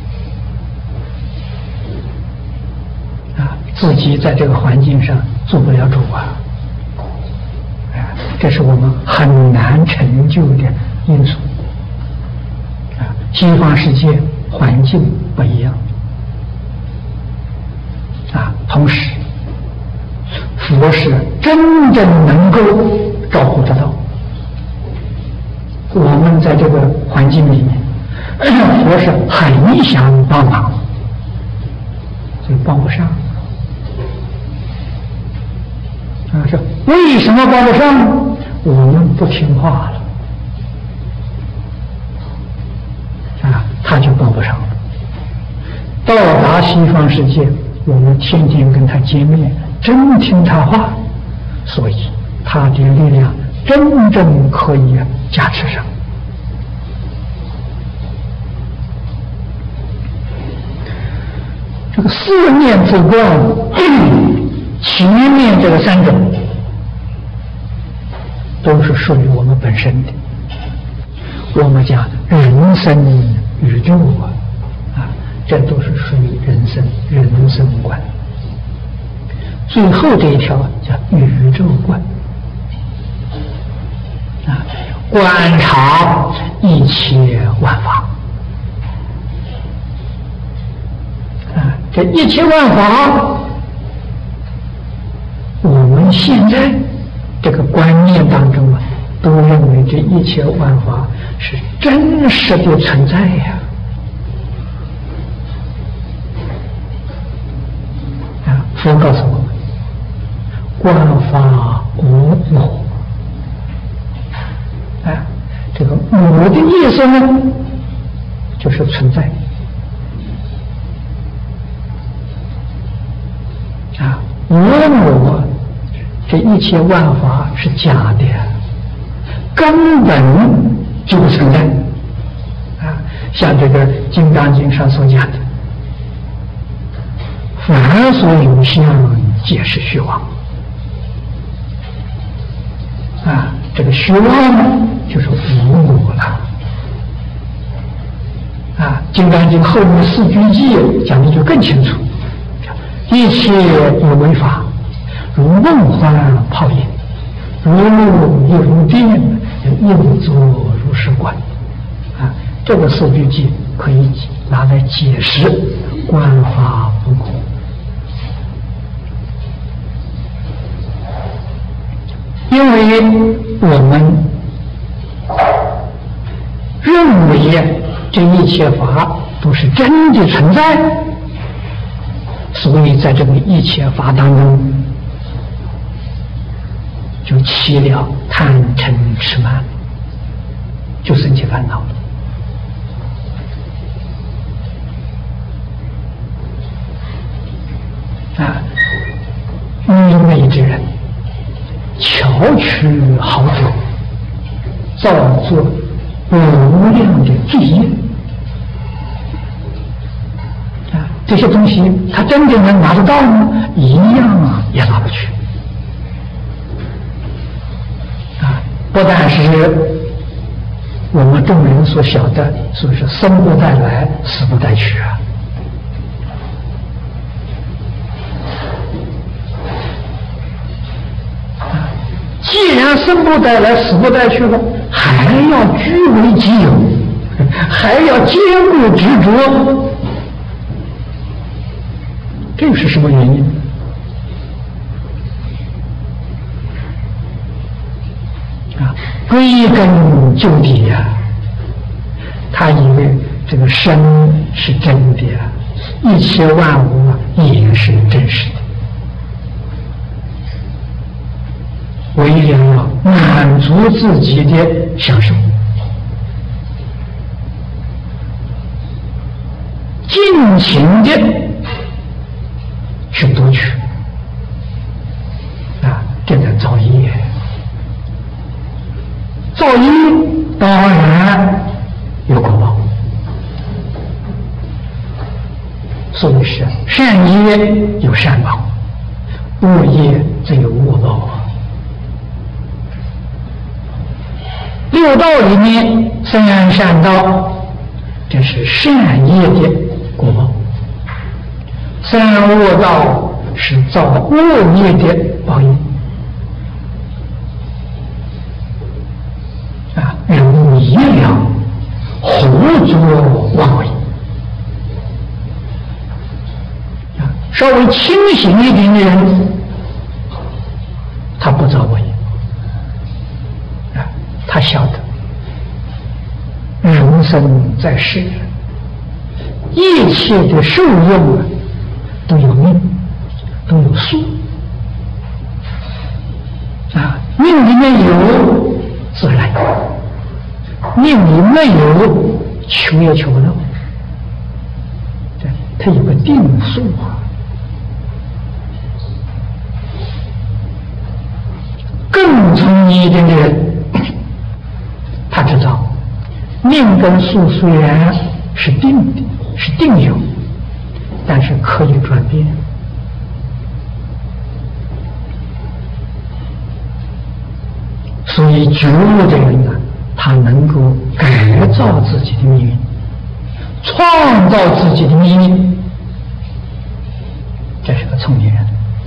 啊，自己在这个环境上做不了主啊，啊，这是我们很难成就的因素啊。西方世界环境不一样啊，同时佛是真正能够照顾得到。我们在这个环境里面，佛是很想帮忙，所以帮不上。啊，说为什么帮不上？我们不听话了，啊，他就帮不上了。到达西方世界，我们天天跟他见面，真听他话，所以他的力量真正可以加持上。这个四念之观，前面这个三种都是属于我们本身的。我们讲人生宇宙啊，啊，这都是属于人生人生观。最后这一条叫宇宙观。啊，观察一切万法，啊，这一切万法，我们现在这个观念当中啊，都认为这一切万法是真实的存在呀。啊，佛告诉我们，观法无我。啊，这个我的意思呢，就是存在。啊，无我，这一切万法是假的，根本就不存在。啊，像这个《金刚经》上所讲的，凡所有相，皆是虚妄。啊，这个虚妄就是无我了。啊，《金刚经》后面四句偈讲的就更清楚，一切以为法，如梦幻泡影，如露亦如电，应作如是观。啊，这个四句偈可以拿来解释观法无我。因为我们认为这一切法都是真的存在，所以在这个一切法当中就起了贪嗔痴慢，就生起烦恼了。啊，愚昧之人，巧取豪夺，造作无量的罪业。啊，这些东西他真的能拿得到吗？一样也拿不去。啊，不但是我们众人所晓得，所以说生不带来，死不带去啊。既然生不带来，死不带去了，还要据为己有，还要坚固执着，这是什么原因？啊，归根究底呀、啊，他以为这个生是真的呀、啊，一切万物啊也是真实的。为了满足自己的享受，尽情的去夺取，啊，这叫造业。造业当然有果报，所以是善业有善报，恶业则有恶报啊。六道里面，三善道，这是善业的果报；三恶道是造恶业的报应。啊，人迷了，胡作妄为。啊，稍微清醒一点的人，他不造恶业。他晓得人生在世，一切的受用啊都有命，都有数啊，命里面有自然有，命里没有求也求不到，对，它有个定数啊。更聪明一点的人，他知道命跟数虽然是定的，是定有，但是可以转变。所以觉悟的人呢，他能够改造自己的命运，创造自己的命运，这是个聪明人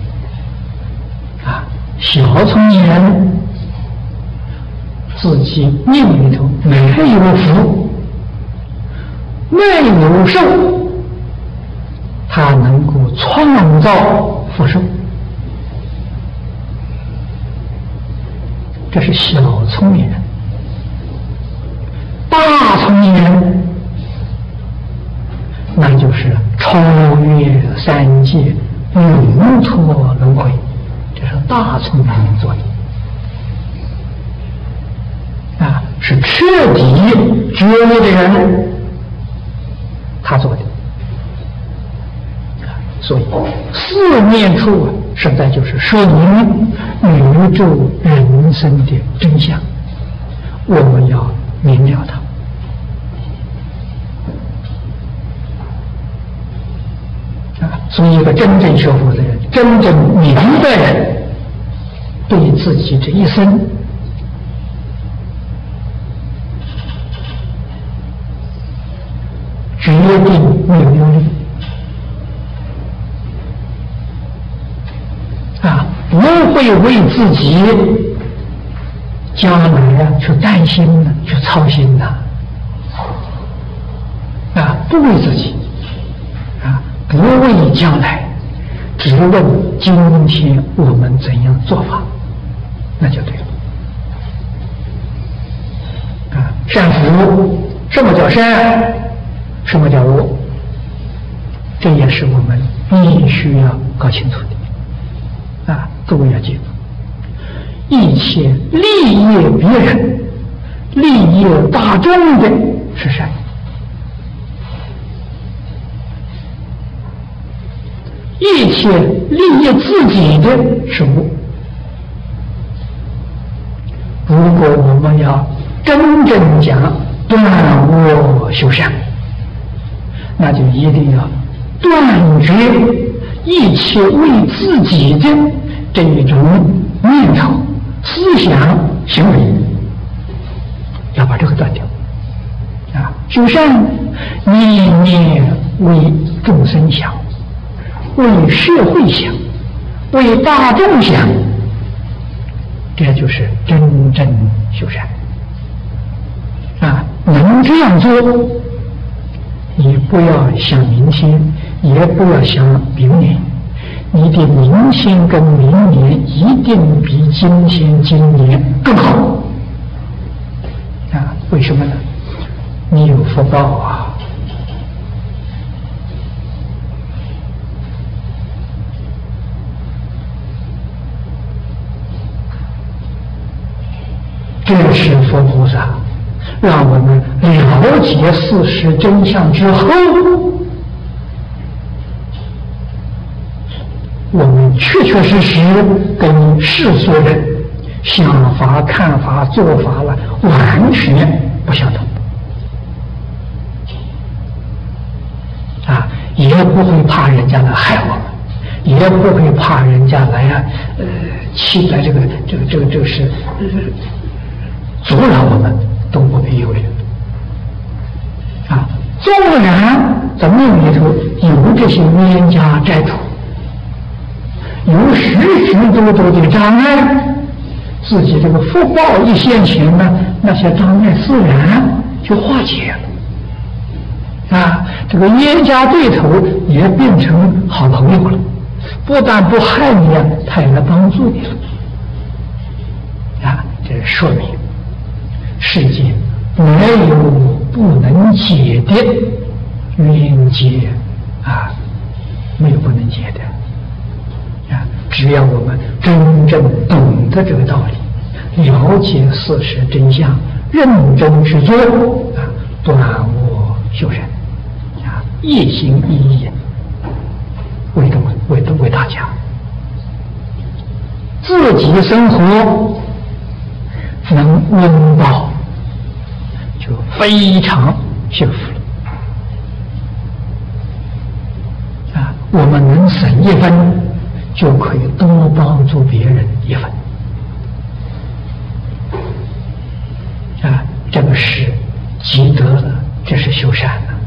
啊。小聪明人自己命里头没有福，没有寿，他能够创造福寿，这是小聪明人。大聪明人那就是超越三界，永脱轮回，这是大聪明人做的啊，是彻底觉悟的人他做的。所以四念处啊，实在就是说明宇宙人生的真相，我们要明了它。啊，所以一个真正学佛的人，真正明白人，对自己这一生决定没有忧虑啊，不会为自己将来啊去担心呢，去操心呐啊，不为自己啊，不为将来，只问今天我们怎样做法，那就对了啊。善福，什么叫善？什么叫恶？这也是我们必须要搞清楚的啊！各位要记住， 一切利益别人、利益大众的是善，一切利益自己的是恶。如果我们要真正讲断恶修善，那就一定要断绝一切为自己的这一种念头、思想、行为，要把这个断掉。啊，修善，念念为众生想，为社会想，为大众想，这就是真正修善。啊，能这样做，你不要想明天，也不要想明年，你的明天跟明年一定比今天、今年更好。啊，为什么呢？你有福报啊！这是佛菩萨让我们了解事实真相之后，我们确确实实跟世俗人想法、看法、做法了完全不相同啊，也不会怕人家来害我们，也不会怕人家来啊，呃，欺来这个这个这个这个是、呃、阻扰我们，都不必忧虑啊。纵然在命里头有这些冤家债主，有许许多多的障碍，自己这个福报一现前呢，那些障碍自然就化解了啊。这个冤家对头也变成好朋友了，不但不害你啊，他也来帮助你了啊。这说明世界没有不能解的冤结啊，没有不能解的啊。只要我们真正懂得这个道理，了解事实真相，认真去做啊，断恶修善啊，一心一意为众为为大家，自己生活能温饱，就非常幸福了啊！我们能省一分，就可以多帮助别人一分啊！这个是积德了，这是修善了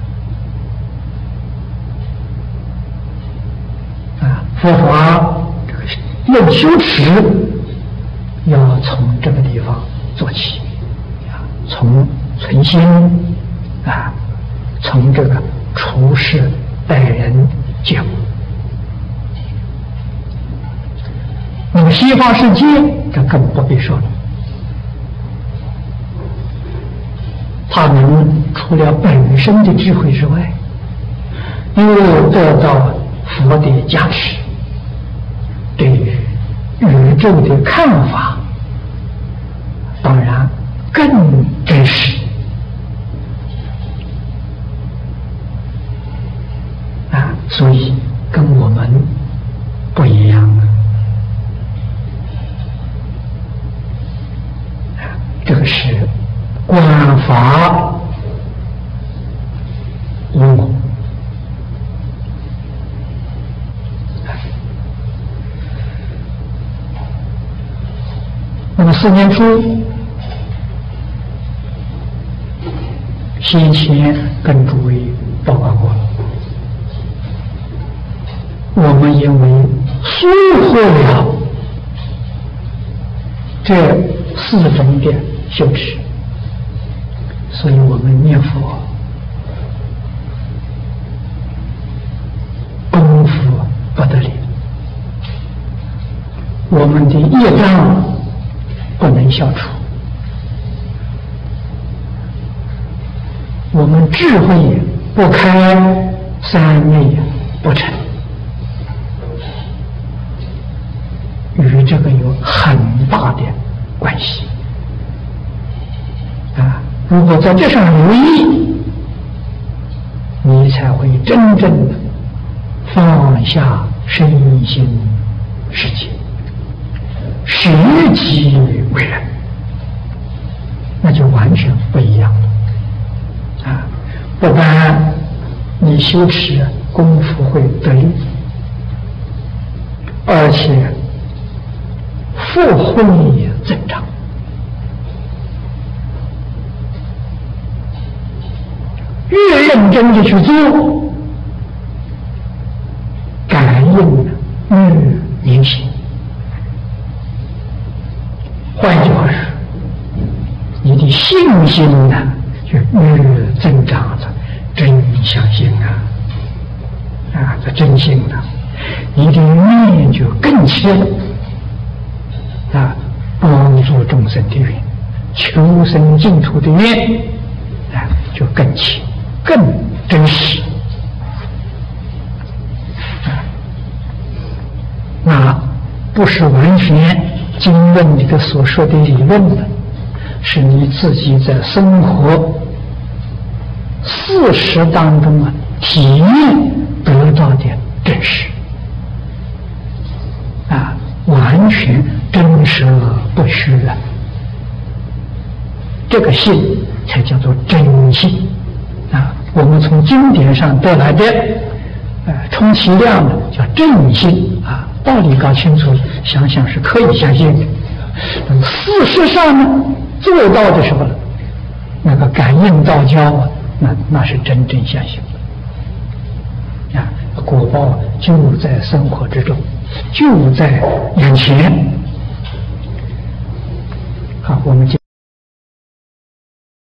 啊！佛法这个论修持，要从这个地方做起啊，从存心啊，从这个处事待人接物。那么西方世界这更不必说了，他们除了本身的智慧之外，又得到佛的加持，对于宇宙的看法当然更真实啊，所以跟我们不一样啊。这个是观法无我。那么四年初，先前跟诸位报告过了，我们因为疏忽了这四种的修持，所以我们念佛功夫不得力，我们的业障不能消除，我们智慧不开，三昧不成，与这个有很大的关系啊！如果在这上留意，你才会真正的放下身心世界，实际为人，那就完全不一样了啊！不但你修持功夫会得力，而且福慧增长。越认真的去做，感应越明显。换句话说，你的信心呢就越增长着，真相信啊，啊，这真心啊，你的愿就更切了啊，帮助众生的愿，求生净土的愿啊，就更切。更真实啊！那不是完全经论里头所说的理论了，是你自己在生活事实当中啊体验得到的真实啊，完全真实不虚了。这个信才叫做真信。啊，我们从经典上得来的，呃，充其量呢叫正信啊，道理搞清楚，想想是可以相信的。事实上呢，做到的时候，那个感应道交啊，那那是真正相信的啊，果报就在生活之中，就在眼前。好，我们就。